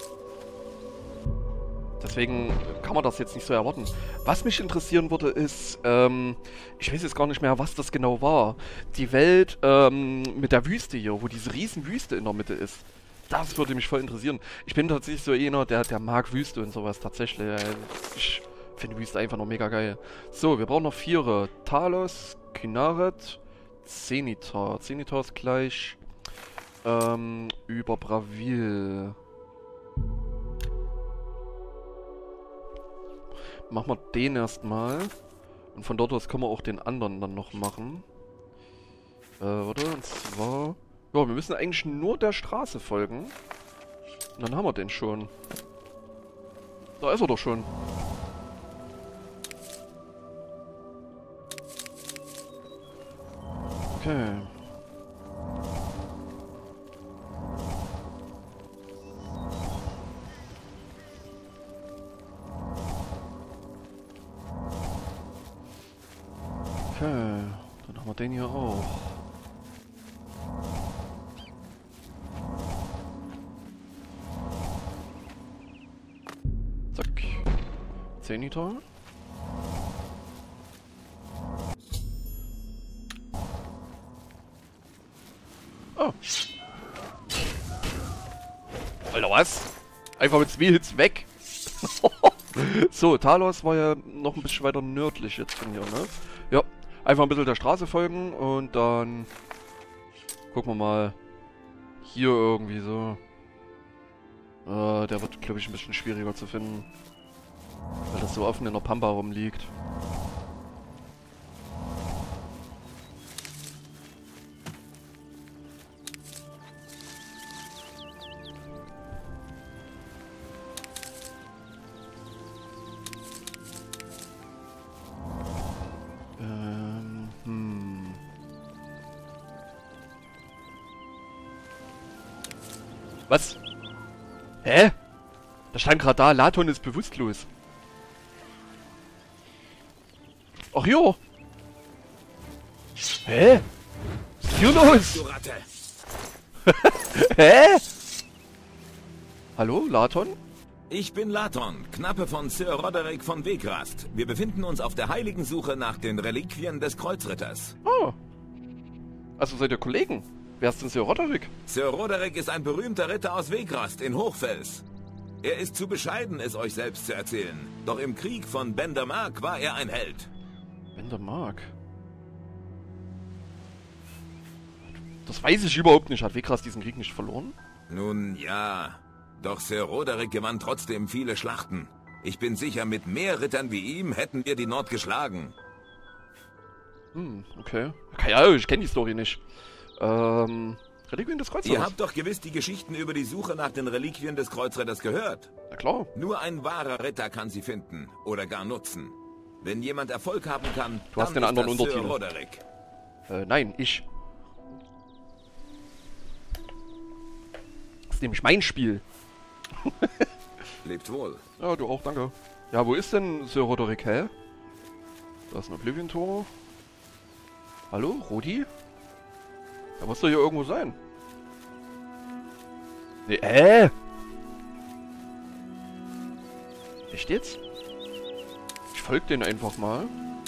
Deswegen kann man das jetzt nicht so erwarten. Was mich interessieren würde ist, ähm, ich weiß jetzt gar nicht mehr, was das genau war. Die Welt ähm, mit der Wüste hier, wo diese riesen Wüste in der Mitte ist. Das würde mich voll interessieren. Ich bin tatsächlich so einer, der, der mag Wüste und sowas tatsächlich. Ich finde Wüste einfach noch mega geil. So, wir brauchen noch vier. Talos, Kynareth, Zenitar. Zenitar ist gleich ähm, über Bravil. Machen wir den erstmal. Und von dort aus können wir auch den anderen dann noch machen. Äh, warte, und zwar... Ja, wir müssen eigentlich nur der Straße folgen. Und dann haben wir den schon. Da ist er doch schon. Okay. Okay, dann haben wir den hier auch. Zack. zehn Liter. Oh. Alter, was? Einfach mit zwei Hits weg. So, Talos war ja noch ein bisschen weiter nördlich jetzt von hier, ne? Ja, einfach ein bisschen der Straße folgen und dann gucken wir mal hier irgendwie so. Äh, der wird, glaube ich, ein bisschen schwieriger zu finden, weil das so offen in der Pampa rumliegt. Was? Hä? Da stand gerade da, Laton ist bewusstlos. Ach jo. Hä? Was ist hier los? Hä? Hallo, Laton? Ich bin Laton, Knappe von Sir Roderick von Wegrast. Wir befinden uns auf der heiligen Suche nach den Reliquien des Kreuzritters. Oh. Also seid ihr Kollegen? Wer ist denn Sir Roderick? Sir Roderick ist ein berühmter Ritter aus Wegrast in Hochfels. Er ist zu bescheiden, es euch selbst zu erzählen. Doch im Krieg von Bendermark war er ein Held. Bendermark? Das weiß ich überhaupt nicht. Hat Wegrast diesen Krieg nicht verloren? Nun ja, doch Sir Roderick gewann trotzdem viele Schlachten. Ich bin sicher, mit mehr Rittern wie ihm hätten wir die Nord geschlagen. Hm, okay. Keine Ahnung, ich kenne die Story nicht. Ähm, Reliquien des Kreuzritters. Ihr habt doch gewiss die Geschichten über die Suche nach den Reliquien des Kreuzritters gehört. Na klar. Nur ein wahrer Ritter kann sie finden oder gar nutzen. Wenn jemand Erfolg haben kann, du hast dann den anderen ist das Sir Untertitel. Roderick. Äh, nein, ich. Das ist nämlich mein Spiel. Lebt wohl. Ja, du auch, danke. Ja, wo ist denn Sir Roderick, hä? Da ist ein Oblivion-Tor. Hallo, Rodi? Da muss doch hier irgendwo sein. Nee, äh? Echt jetzt? Ich folge denen einfach mal.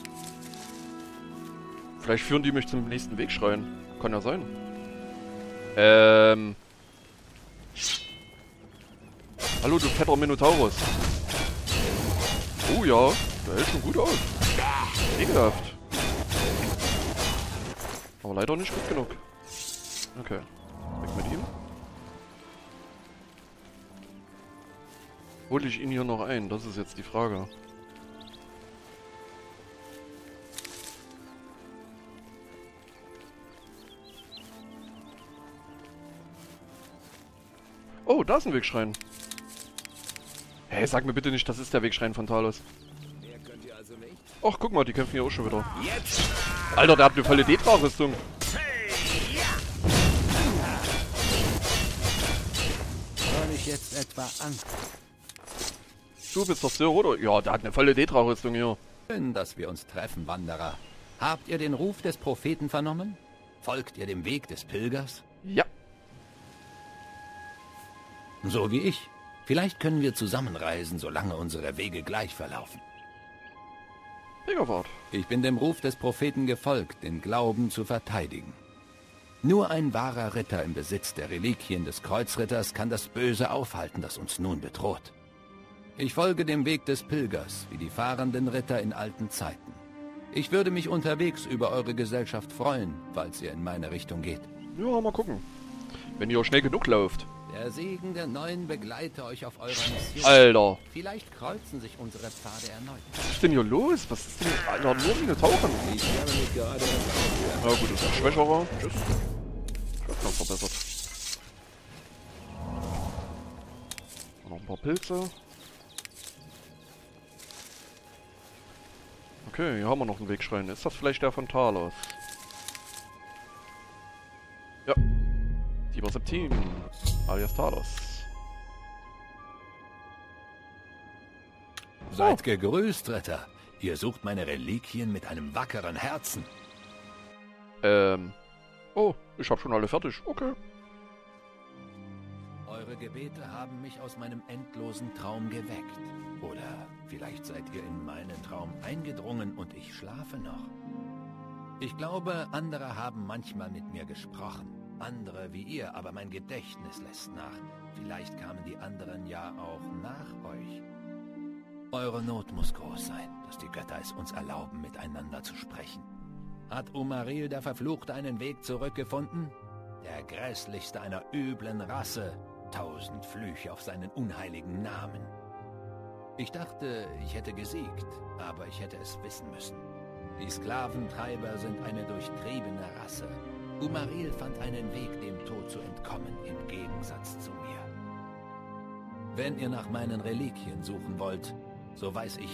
Vielleicht führen die mich zum nächsten Wegschrein. Kann ja sein. Ähm. Hallo, du fetter Minotaurus. Oh ja, der hält schon gut aus. Ekelhaft. Aber leider nicht gut genug. Okay. Weg mit ihm. Hole ich ihn hier noch ein? Das ist jetzt die Frage. Oh, da ist ein Wegschrein. Hey, sag mir bitte nicht, das ist der Wegschrein von Talos. Ach, guck mal, die kämpfen hier auch schon wieder. Alter, der hat eine volle Detra-Rüstung. Soll ich jetzt etwa an? Du bist doch Sir Roderick. Ja, der hat eine volle Detra-Rüstung hier. Schön, dass wir uns treffen, Wanderer. Habt ihr den Ruf des Propheten vernommen? Folgt ihr dem Weg des Pilgers? Ja. So wie ich. Vielleicht können wir zusammenreisen, solange unsere Wege gleich verlaufen. Pilgerfahrt. Ich bin dem Ruf des Propheten gefolgt, den Glauben zu verteidigen. Nur ein wahrer Ritter im Besitz der Reliquien des Kreuzritters kann das Böse aufhalten, das uns nun bedroht. Ich folge dem Weg des Pilgers, wie die fahrenden Ritter in alten Zeiten. Ich würde mich unterwegs über eure Gesellschaft freuen, falls ihr in meine Richtung geht. Ja, mal gucken. Wenn ihr schnell genug lauft. Der Segen der Neuen begleite euch auf eurer Mission. Alter. Vielleicht kreuzen sich unsere Pfade erneut. Was ist denn hier los? Was ist denn... Alter, nur Minotauren. Ich habe mich gerade... Ja gut, das ist ein schwächerer. Tschüss. Schwertkampf verbessert. Noch ein paar Pilze. Okay, hier haben wir noch einen Wegschrein. Ist das vielleicht der von Talos? Ja. Tiber Septim, alias Talos. Seid gegrüßt, Ritter. Ihr sucht meine Reliquien mit einem wackeren Herzen. Ähm. Oh, ich hab schon alle fertig. Okay. Eure Gebete haben mich aus meinem endlosen Traum geweckt. Oder vielleicht seid ihr in meinen Traum eingedrungen und ich schlafe noch. Ich glaube, andere haben manchmal mit mir gesprochen. Andere wie ihr, aber mein Gedächtnis lässt nach. Vielleicht kamen die anderen ja auch nach euch. Eure Not muss groß sein, dass die Götter es uns erlauben, miteinander zu sprechen. Hat Umaril der Verfluchte einen Weg zurückgefunden? Der grässlichste einer üblen Rasse. Tausend Flüche auf seinen unheiligen Namen. Ich dachte, ich hätte gesiegt, aber ich hätte es wissen müssen. Die Sklaventreiber sind eine durchtriebene Rasse. Umaril fand einen Weg, dem Tod zu entkommen, im Gegensatz zu mir. Wenn ihr nach meinen Reliquien suchen wollt, so weiß ich...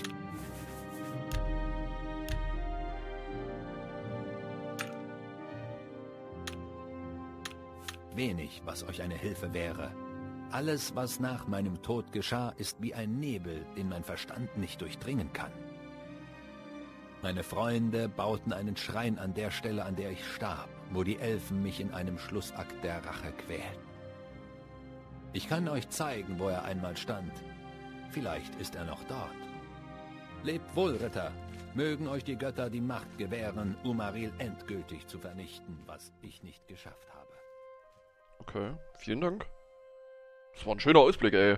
wenig, was euch eine Hilfe wäre. Alles, was nach meinem Tod geschah, ist wie ein Nebel, den mein Verstand nicht durchdringen kann. Meine Freunde bauten einen Schrein an der Stelle, an der ich starb, wo die Elfen mich in einem Schlussakt der Rache quälten. Ich kann euch zeigen, wo er einmal stand. Vielleicht ist er noch dort. Lebt wohl, Ritter. Mögen euch die Götter die Macht gewähren, Umaril endgültig zu vernichten, was ich nicht geschafft habe. Okay, vielen Dank. Das war ein schöner Ausblick, ey.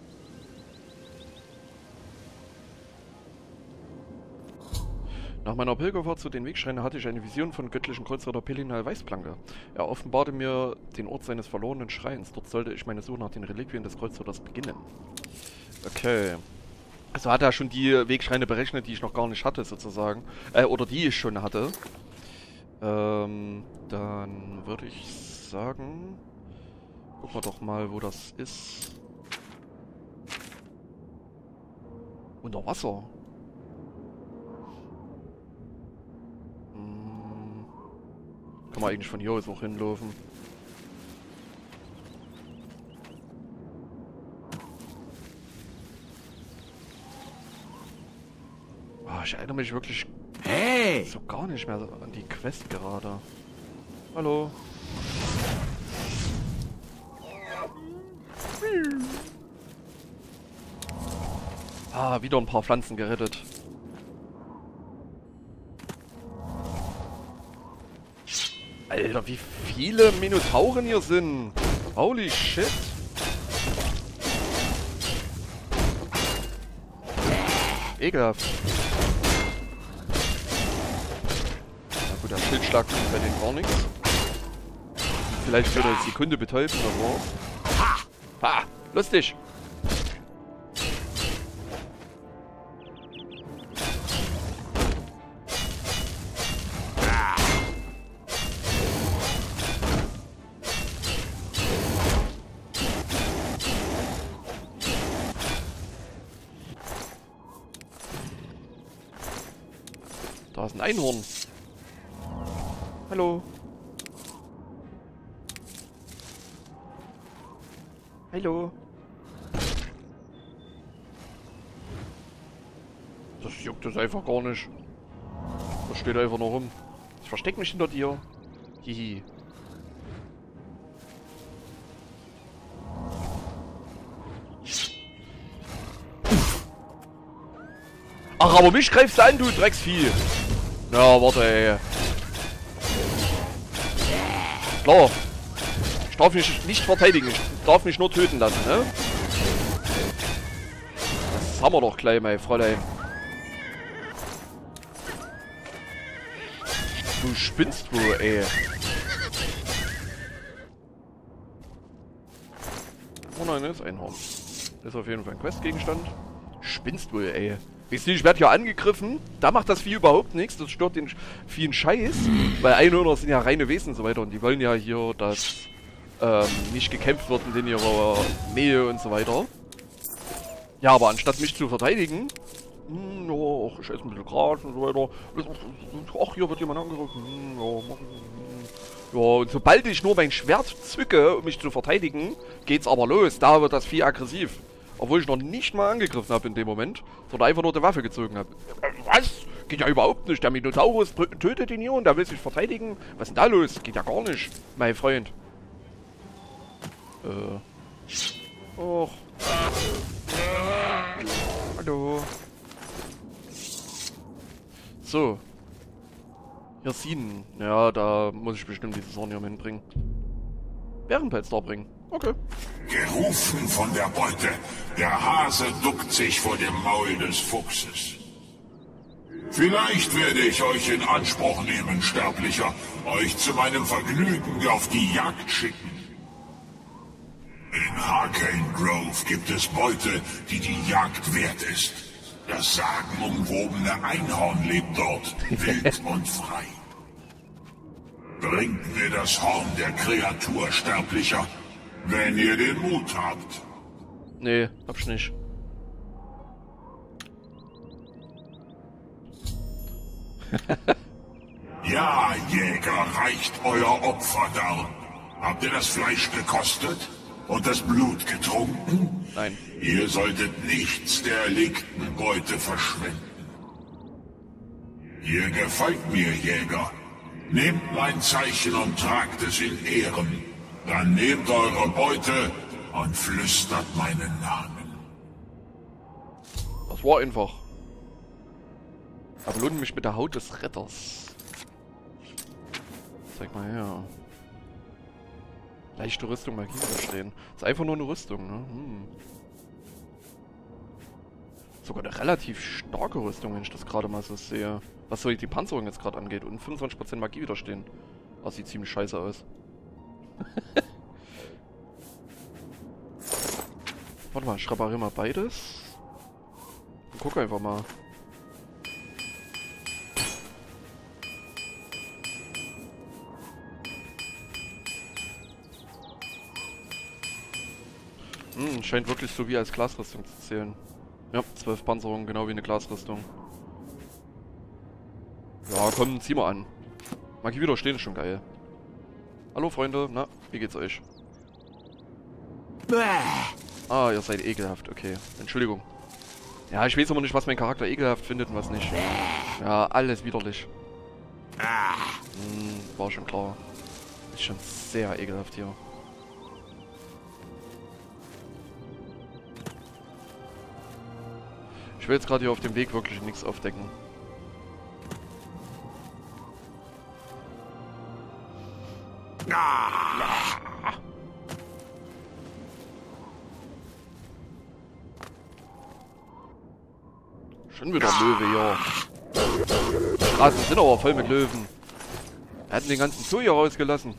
Nach meiner Pilgerfahrt zu den Wegschreinen hatte ich eine Vision von göttlichen Kreuzritter Pelinal Weißplanke. Er offenbarte mir den Ort seines verlorenen Schreins. Dort sollte ich meine Suche nach den Reliquien des Kreuzritters beginnen. Okay. Also hat er schon die Wegschreine berechnet, die ich noch gar nicht hatte, sozusagen. Äh, oder die ich schon hatte. Ähm, dann würde ich sagen... Gucken wir doch mal, wo das ist. Unter Wasser. Hm. Kann man eigentlich von hier aus auch hinlaufen. Oh, ich erinnere mich wirklich hey! so gar nicht mehr an die Quest gerade. Hallo. Ah, wieder ein paar Pflanzen gerettet. Alter, wie viele Minotauren hier sind. Holy shit. Ekelhaft. Na gut, der Schildschlag tut bei denen gar nichts. Vielleicht für eine Sekunde betäuben, aber... Ha! Lustig! Da ist ein Einhorn. Hallo. Hallo. Das juckt es einfach gar nicht. Das steht einfach noch rum. Ich versteck mich hinter dir. Hihi. Ach, aber mich greifst du an, du Drecksvieh. Ja, warte, ey. Klar. Ich darf mich nicht verteidigen. Ich darf mich nur töten lassen, ne? Das haben wir doch gleich, mein Fräulein. Du spinnst wohl, ey. Oh nein, das ist ein Einhorn. Das ist auf jeden Fall ein Questgegenstand. Spinnst wohl, ey. Weißt du, ich werde hier angegriffen, da macht das Vieh überhaupt nichts, das stört den Vieh einen Scheiß, weil Einhörner sind ja reine Wesen und so weiter und die wollen ja hier, dass ähm, nicht gekämpft wird in ihrer Nähe und so weiter. Ja, aber anstatt mich zu verteidigen, hm, ja, ach, ich esse ein bisschen Gras und so weiter, ach, hier wird jemand angegriffen, hm, ja, mach, hm. Ja, und sobald ich nur mein Schwert zücke, um mich zu verteidigen, geht's aber los, da wird das Vieh aggressiv. Obwohl ich noch nicht mal angegriffen habe in dem Moment, sondern einfach nur die Waffe gezogen habe. Was? Geht ja überhaupt nicht. Der Minotaurus tötet ihn hier und der will sich verteidigen. Was ist denn da los? Geht ja gar nicht, mein Freund. Äh. Och. Hallo. So. Hirsinen. Ja, da muss ich bestimmt dieses Hornium hinbringen. Bärenpelz da bringen. Okay. Gerufen von der Beute. Der Hase duckt sich vor dem Maul des Fuchses. Vielleicht werde ich euch in Anspruch nehmen, Sterblicher, euch zu meinem Vergnügen auf die Jagd schicken. In Harkane Grove gibt es Beute, die die Jagd wert ist. Das sagenumwobene Einhorn lebt dort, wild und frei. Bringt mir das Horn der Kreatur, Sterblicher, wenn ihr den Mut habt. Nee, hab ich nicht. Ja, Jäger, reicht euer Opfer dar. Habt ihr das Fleisch gekostet und das Blut getrunken? Nein. Ihr solltet nichts der erlegten Beute verschwenden. Ihr gefällt mir, Jäger. Nehmt mein Zeichen und tragt es in Ehren. Dann nehmt eure Beute und flüstert meinen Namen. Das war einfach. Aber lohnt mich mit der Haut des Retters. Zeig mal her. Leichte Rüstung, Magie widerstehen. Ist einfach nur eine Rüstung, ne? Hm. Sogar eine relativ starke Rüstung, wenn ich das gerade mal so sehe. Was so die Panzerung jetzt gerade angeht. Und fünfundzwanzig Prozent Magie widerstehen. Das sieht ziemlich scheiße aus. Warte mal, ich repariere mal beides. Und guck einfach mal. Hm, scheint wirklich so wie als Glasrüstung zu zählen. Ja, zwölf Panzerungen, genau wie eine Glasrüstung. Ja, komm, zieh mal an. Magie widerstehen ist schon geil. Hallo Freunde, na, wie geht's euch? Ah, ihr seid ekelhaft, okay. Entschuldigung. Ja, ich weiß aber nicht, was mein Charakter ekelhaft findet und was nicht. Ja, alles widerlich. Hm, war schon klar. Ist schon sehr ekelhaft hier. Ich will jetzt gerade hier auf dem Weg wirklich nichts aufdecken. Schon wieder Löwe hier. Die Straßen sind aber voll mit Löwen. Wir hatten den ganzen Zoo hier rausgelassen.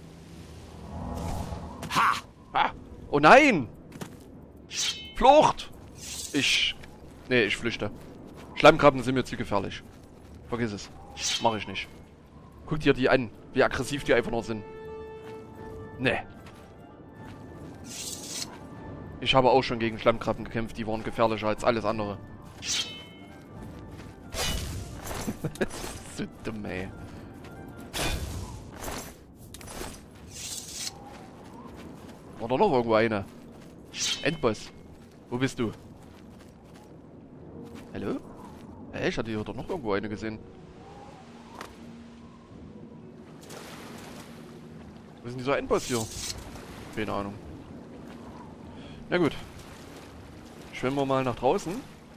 Ha! Oh nein! Flucht! Ich... Nee, ich flüchte. Schleimkrabben sind mir zu gefährlich. Vergiss es. Mach ich nicht. Guck dir die an, wie aggressiv die einfach noch sind. Nee. Ich habe auch schon gegen Schleimkrabben gekämpft, die waren gefährlicher als alles andere. Das ist so dumm, ey. War da noch irgendwo eine? Endboss. Wo bist du? Hallo? Hey, ich hatte hier doch noch irgendwo eine gesehen. Wo ist denn dieser Endboss hier? Keine Ahnung. Na gut. Schwimmen wir mal nach draußen.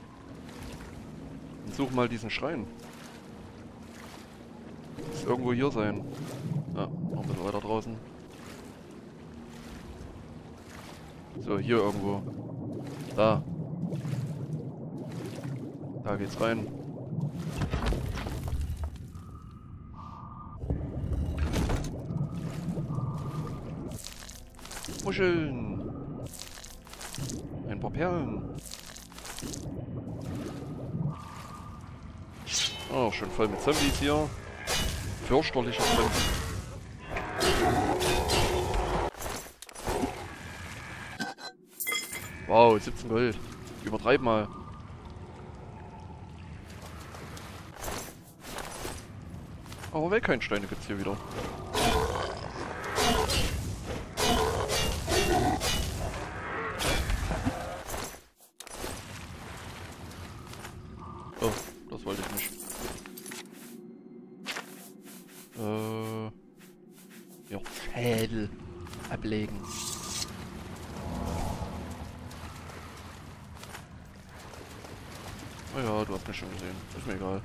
Und suchen mal diesen Schrein. Muss irgendwo hier sein. Ja, noch ein bisschen weiter draußen. So, hier irgendwo. Da. Da geht's rein. Muscheln. Ein paar Perlen. Oh, schon voll mit Zombies hier. Fürchterliche Zombies. Wow, siebzehn Gold. Übertreib mal. Aber Weltkeinsteine gibt's hier wieder. Schädel ablegen. Oh ja, du hast mich schon gesehen. Ist mir egal.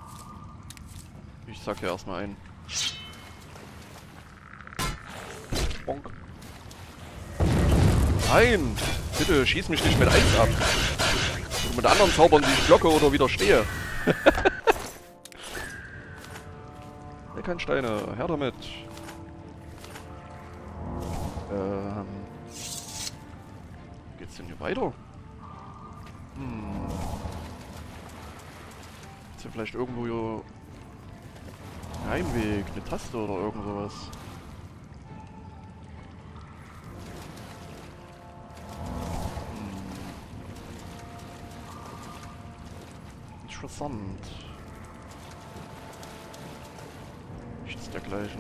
Ich sag ja erstmal ein. Bonk. Nein! Bitte schieß mich nicht mit Eis ab. Oder mit anderen Zaubern, die ich blocke oder widerstehe. Wer kann Steine? Her damit. Ähm. Wie geht's denn hier weiter? Hm. Ist hier vielleicht irgendwo hier ein Heimweg, eine Taste oder irgend sowas? Interessant. Nichts dergleichen.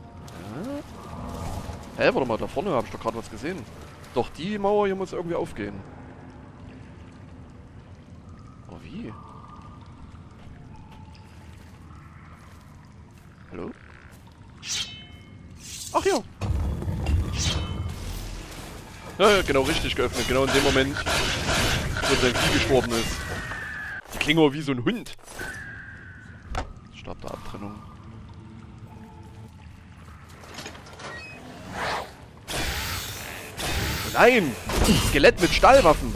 Hä? Hä, warte mal, da vorne habe ich doch gerade was gesehen. Doch, die Mauer hier muss irgendwie aufgehen. Aber wie? Hallo? Ach ja. Ja, genau richtig geöffnet. Genau in dem Moment, wo sein Vieh gestorben ist. Die klingen aber wie so ein Hund. Stab der Abtrennung. Nein! Skelett mit Stahlwaffen!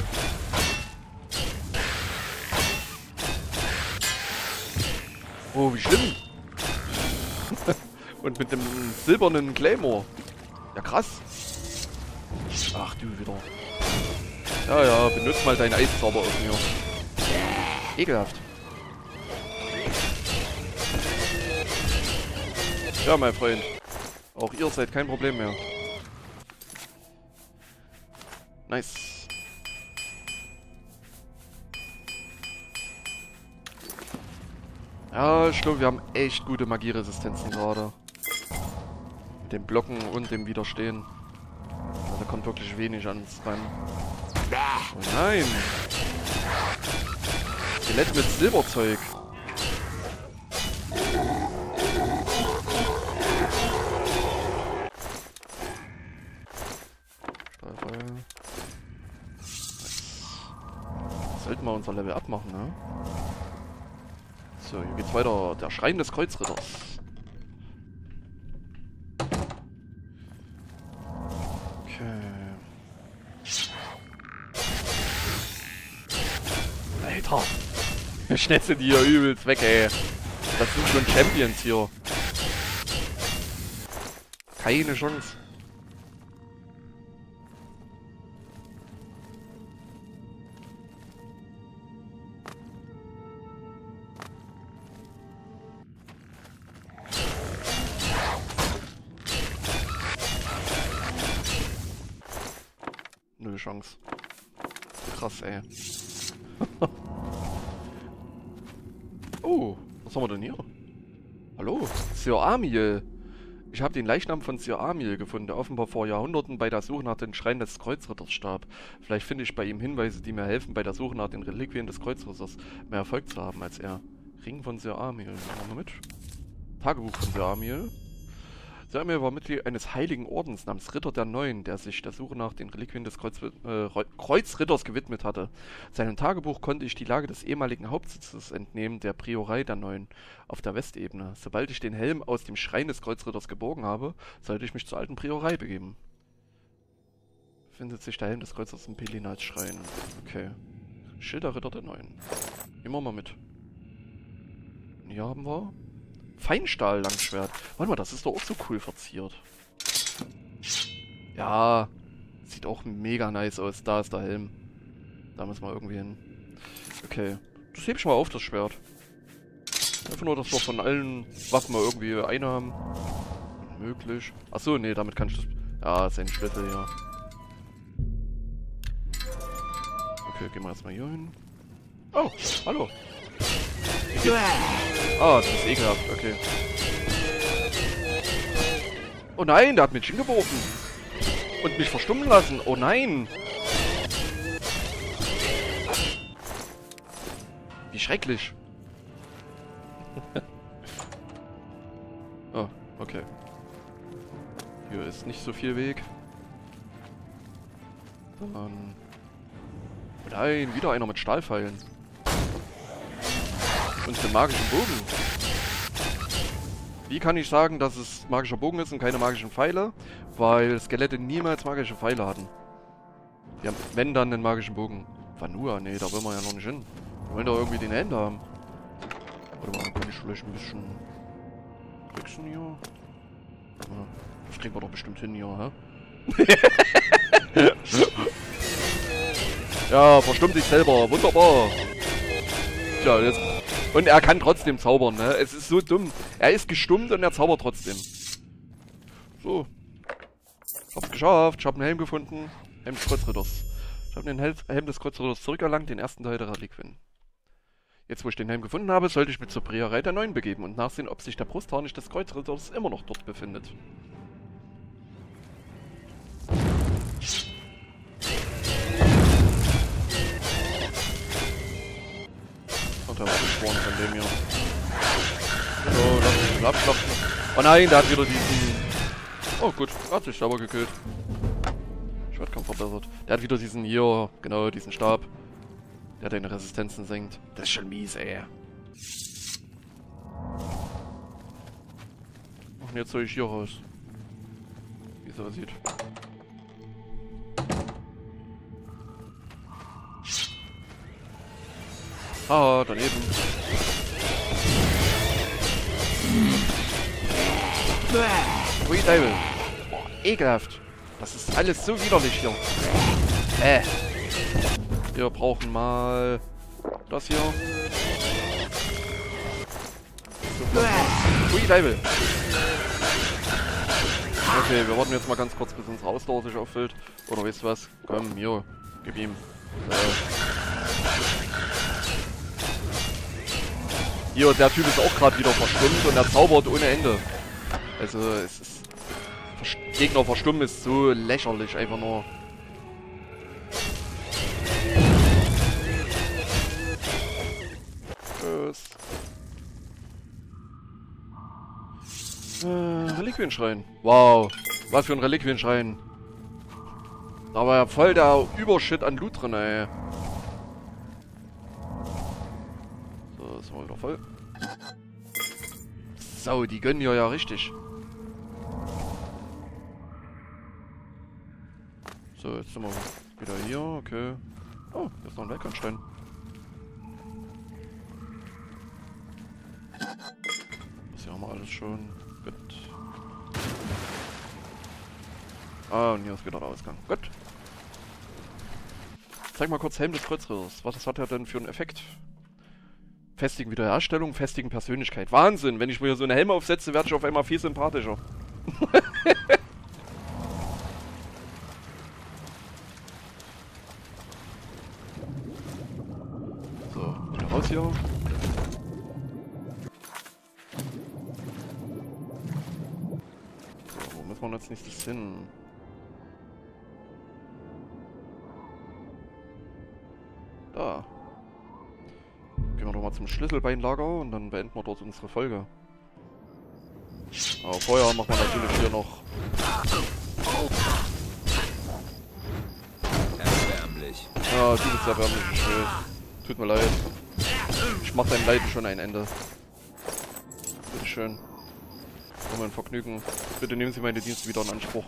Oh, wie schlimm! Und mit dem silbernen Claymore. Ja, krass. Ach du wieder. Ja, ja, benutzt mal deinen Eiszauber auf mir. Ekelhaft. Ja, mein Freund. Auch ihr seid kein Problem mehr. Nice. Ja, ich glaube, wir haben echt gute Magieresistenzen gerade. Mit dem Blocken und dem Widerstehen. Also, da kommt wirklich wenig an uns ran. Oh nein! Skelett mit Silberzeug. Stahlfeuer. Sollten wir unser Level abmachen, ne? So, hier geht's weiter. Der Schrein des Kreuzritters. Okay. Alter. Wir schnetzeln die hier übelst weg, ey. Das sind schon Champions hier. Keine Chance. Null Chance. Krass, ey. Oh, was haben wir denn hier? Hallo, Sir Amiel. Ich habe den Leichnam von Sir Amiel gefunden, der offenbar vor Jahrhunderten bei der Suche nach den Schrein des Kreuzritters starb. Vielleicht finde ich bei ihm Hinweise, die mir helfen, bei der Suche nach den Reliquien des Kreuzritters mehr Erfolg zu haben als er. Ring von Sir Amiel. Machen wir mit. Tagebuch von Sir Amiel. Sir Amiel war Mitglied eines heiligen Ordens namens Ritter der Neuen, der sich der Suche nach den Reliquien des Kreuz, äh, Kreuzritters gewidmet hatte. Seinem Tagebuch konnte ich die Lage des ehemaligen Hauptsitzes entnehmen, der Priorei der Neuen, auf der Westebene. Sobald ich den Helm aus dem Schrein des Kreuzritters geborgen habe, sollte ich mich zur alten Priorei begeben. Findet sich der Helm des Kreuzritters im Pelinals-Schrein. Okay. Schild der Ritter der Neuen. Nehmen wir mal mit. Und hier haben wir... Feinstahl-Langschwert. Warte mal, das ist doch auch so cool verziert. Ja, sieht auch mega nice aus. Da ist der Helm. Da müssen wir irgendwie hin. Okay, das heb ich mal auf, das Schwert. Einfach nur, dass wir von allen Waffen mal irgendwie eine haben. Möglich. Achso, nee, damit kann ich das... Ja, das ist ein Schlüssel hier. Okay, gehen wir erstmal hier hin. Oh, hallo. Ah, das ist ekelhaft, okay. Oh nein, der hat mich hingeworfen. Und mich verstummen lassen. Oh nein. Wie schrecklich. Oh, okay. Hier ist nicht so viel Weg. Dann... Nein, wieder einer mit Stahlpfeilen. Und den magischen Bogen. Wie kann ich sagen, dass es magischer Bogen ist und keine magischen Pfeile? Weil Skelette niemals magische Pfeile hatten. Die haben, wenn dann, einen magischen Bogen. Vanua, nee, da wollen wir ja noch nicht hin. Wir wollen doch irgendwie den Händler haben. Warte mal, kann ich vielleicht ein bisschen... Tricksen hier? Ja, das kriegen wir doch bestimmt hin hier, hä? Ja, verstummt sich selber. Wunderbar. Tja, jetzt... Und er kann trotzdem zaubern, ne? Es ist so dumm. Er ist gestummt und er zaubert trotzdem. So. Ich hab's geschafft. Ich hab einen Helm gefunden. Helm des Kreuzritters. Ich habe den Helm des Kreuzritters zurückerlangt, den ersten Teil der Reliquien. Jetzt, wo ich den Helm gefunden habe, sollte ich mich zur Prieurei der Neuen begeben und nachsehen, ob sich der Brustharnisch des Kreuzritters immer noch dort befindet. Und da war die Sporn von dem hier. So, lass mich mal abschlachten. Oh nein, der hat wieder diesen... Oh gut, er hat sich aber gekillt. Schwertkampf verbessert. Der hat wieder diesen hier, genau, diesen Stab. Der deine Resistenzen senkt. Das ist schon mies, ey. Und jetzt soll ich hier raus. Wie es aussieht. Ah, daneben. Ui, Devil. Boah, ekelhaft. Das ist alles so widerlich hier. Äh. Wir brauchen mal das hier. Ui, Devil. Okay, wir warten jetzt mal ganz kurz, bis unsere Ausdauer sich auffüllt. Oder weißt du was? Komm, hier. Gib ihm. So. Hier, der Typ ist auch gerade wieder verstummt und er zaubert ohne Ende. Also, es ist... Gegner verstummen ist so lächerlich, einfach nur. Tschüss. Äh, Reliquienschrein. Wow. Was für ein Reliquienschrein. Da war ja voll der Übershit an Loot drin, ey. So, ist mal wieder voll. So, die gönnen ja ja richtig. So, jetzt sind wir wieder hier, okay. Oh, hier ist noch ein Weltkernstein. Das hier haben wir alles schon. Gut. Ah, und hier ist wieder der Ausgang. Gut. Zeig mal kurz Helm des Kreuzritters. Was hat er denn für einen Effekt? Festigen Wiederherstellung, festigen Persönlichkeit. Wahnsinn! Wenn ich mir so eine Helm aufsetze, werde ich auf einmal viel sympathischer. So, wieder raus hier. So, wo müssen wir jetzt nächstes hin? Da. Gehen wir doch mal zum Schlüsselbeinlager und dann beenden wir dort unsere Folge. Aber vorher machen wir natürlich hier noch... Erbärmlich. Ja, du bist erbärmlich, ich weiß. Tut mir leid. Ich mach deinem Leiden schon ein Ende. Bitteschön. War mein Vergnügen. Bitte nehmen Sie meine Dienste wieder in Anspruch.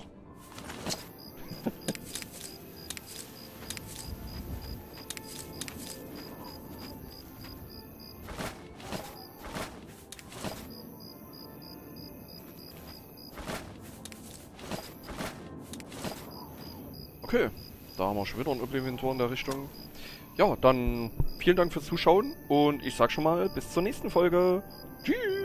Okay, da haben wir schon wieder ein Oblivion-Tor in der Richtung. Ja, dann vielen Dank fürs Zuschauen und ich sag schon mal bis zur nächsten Folge. Tschüss!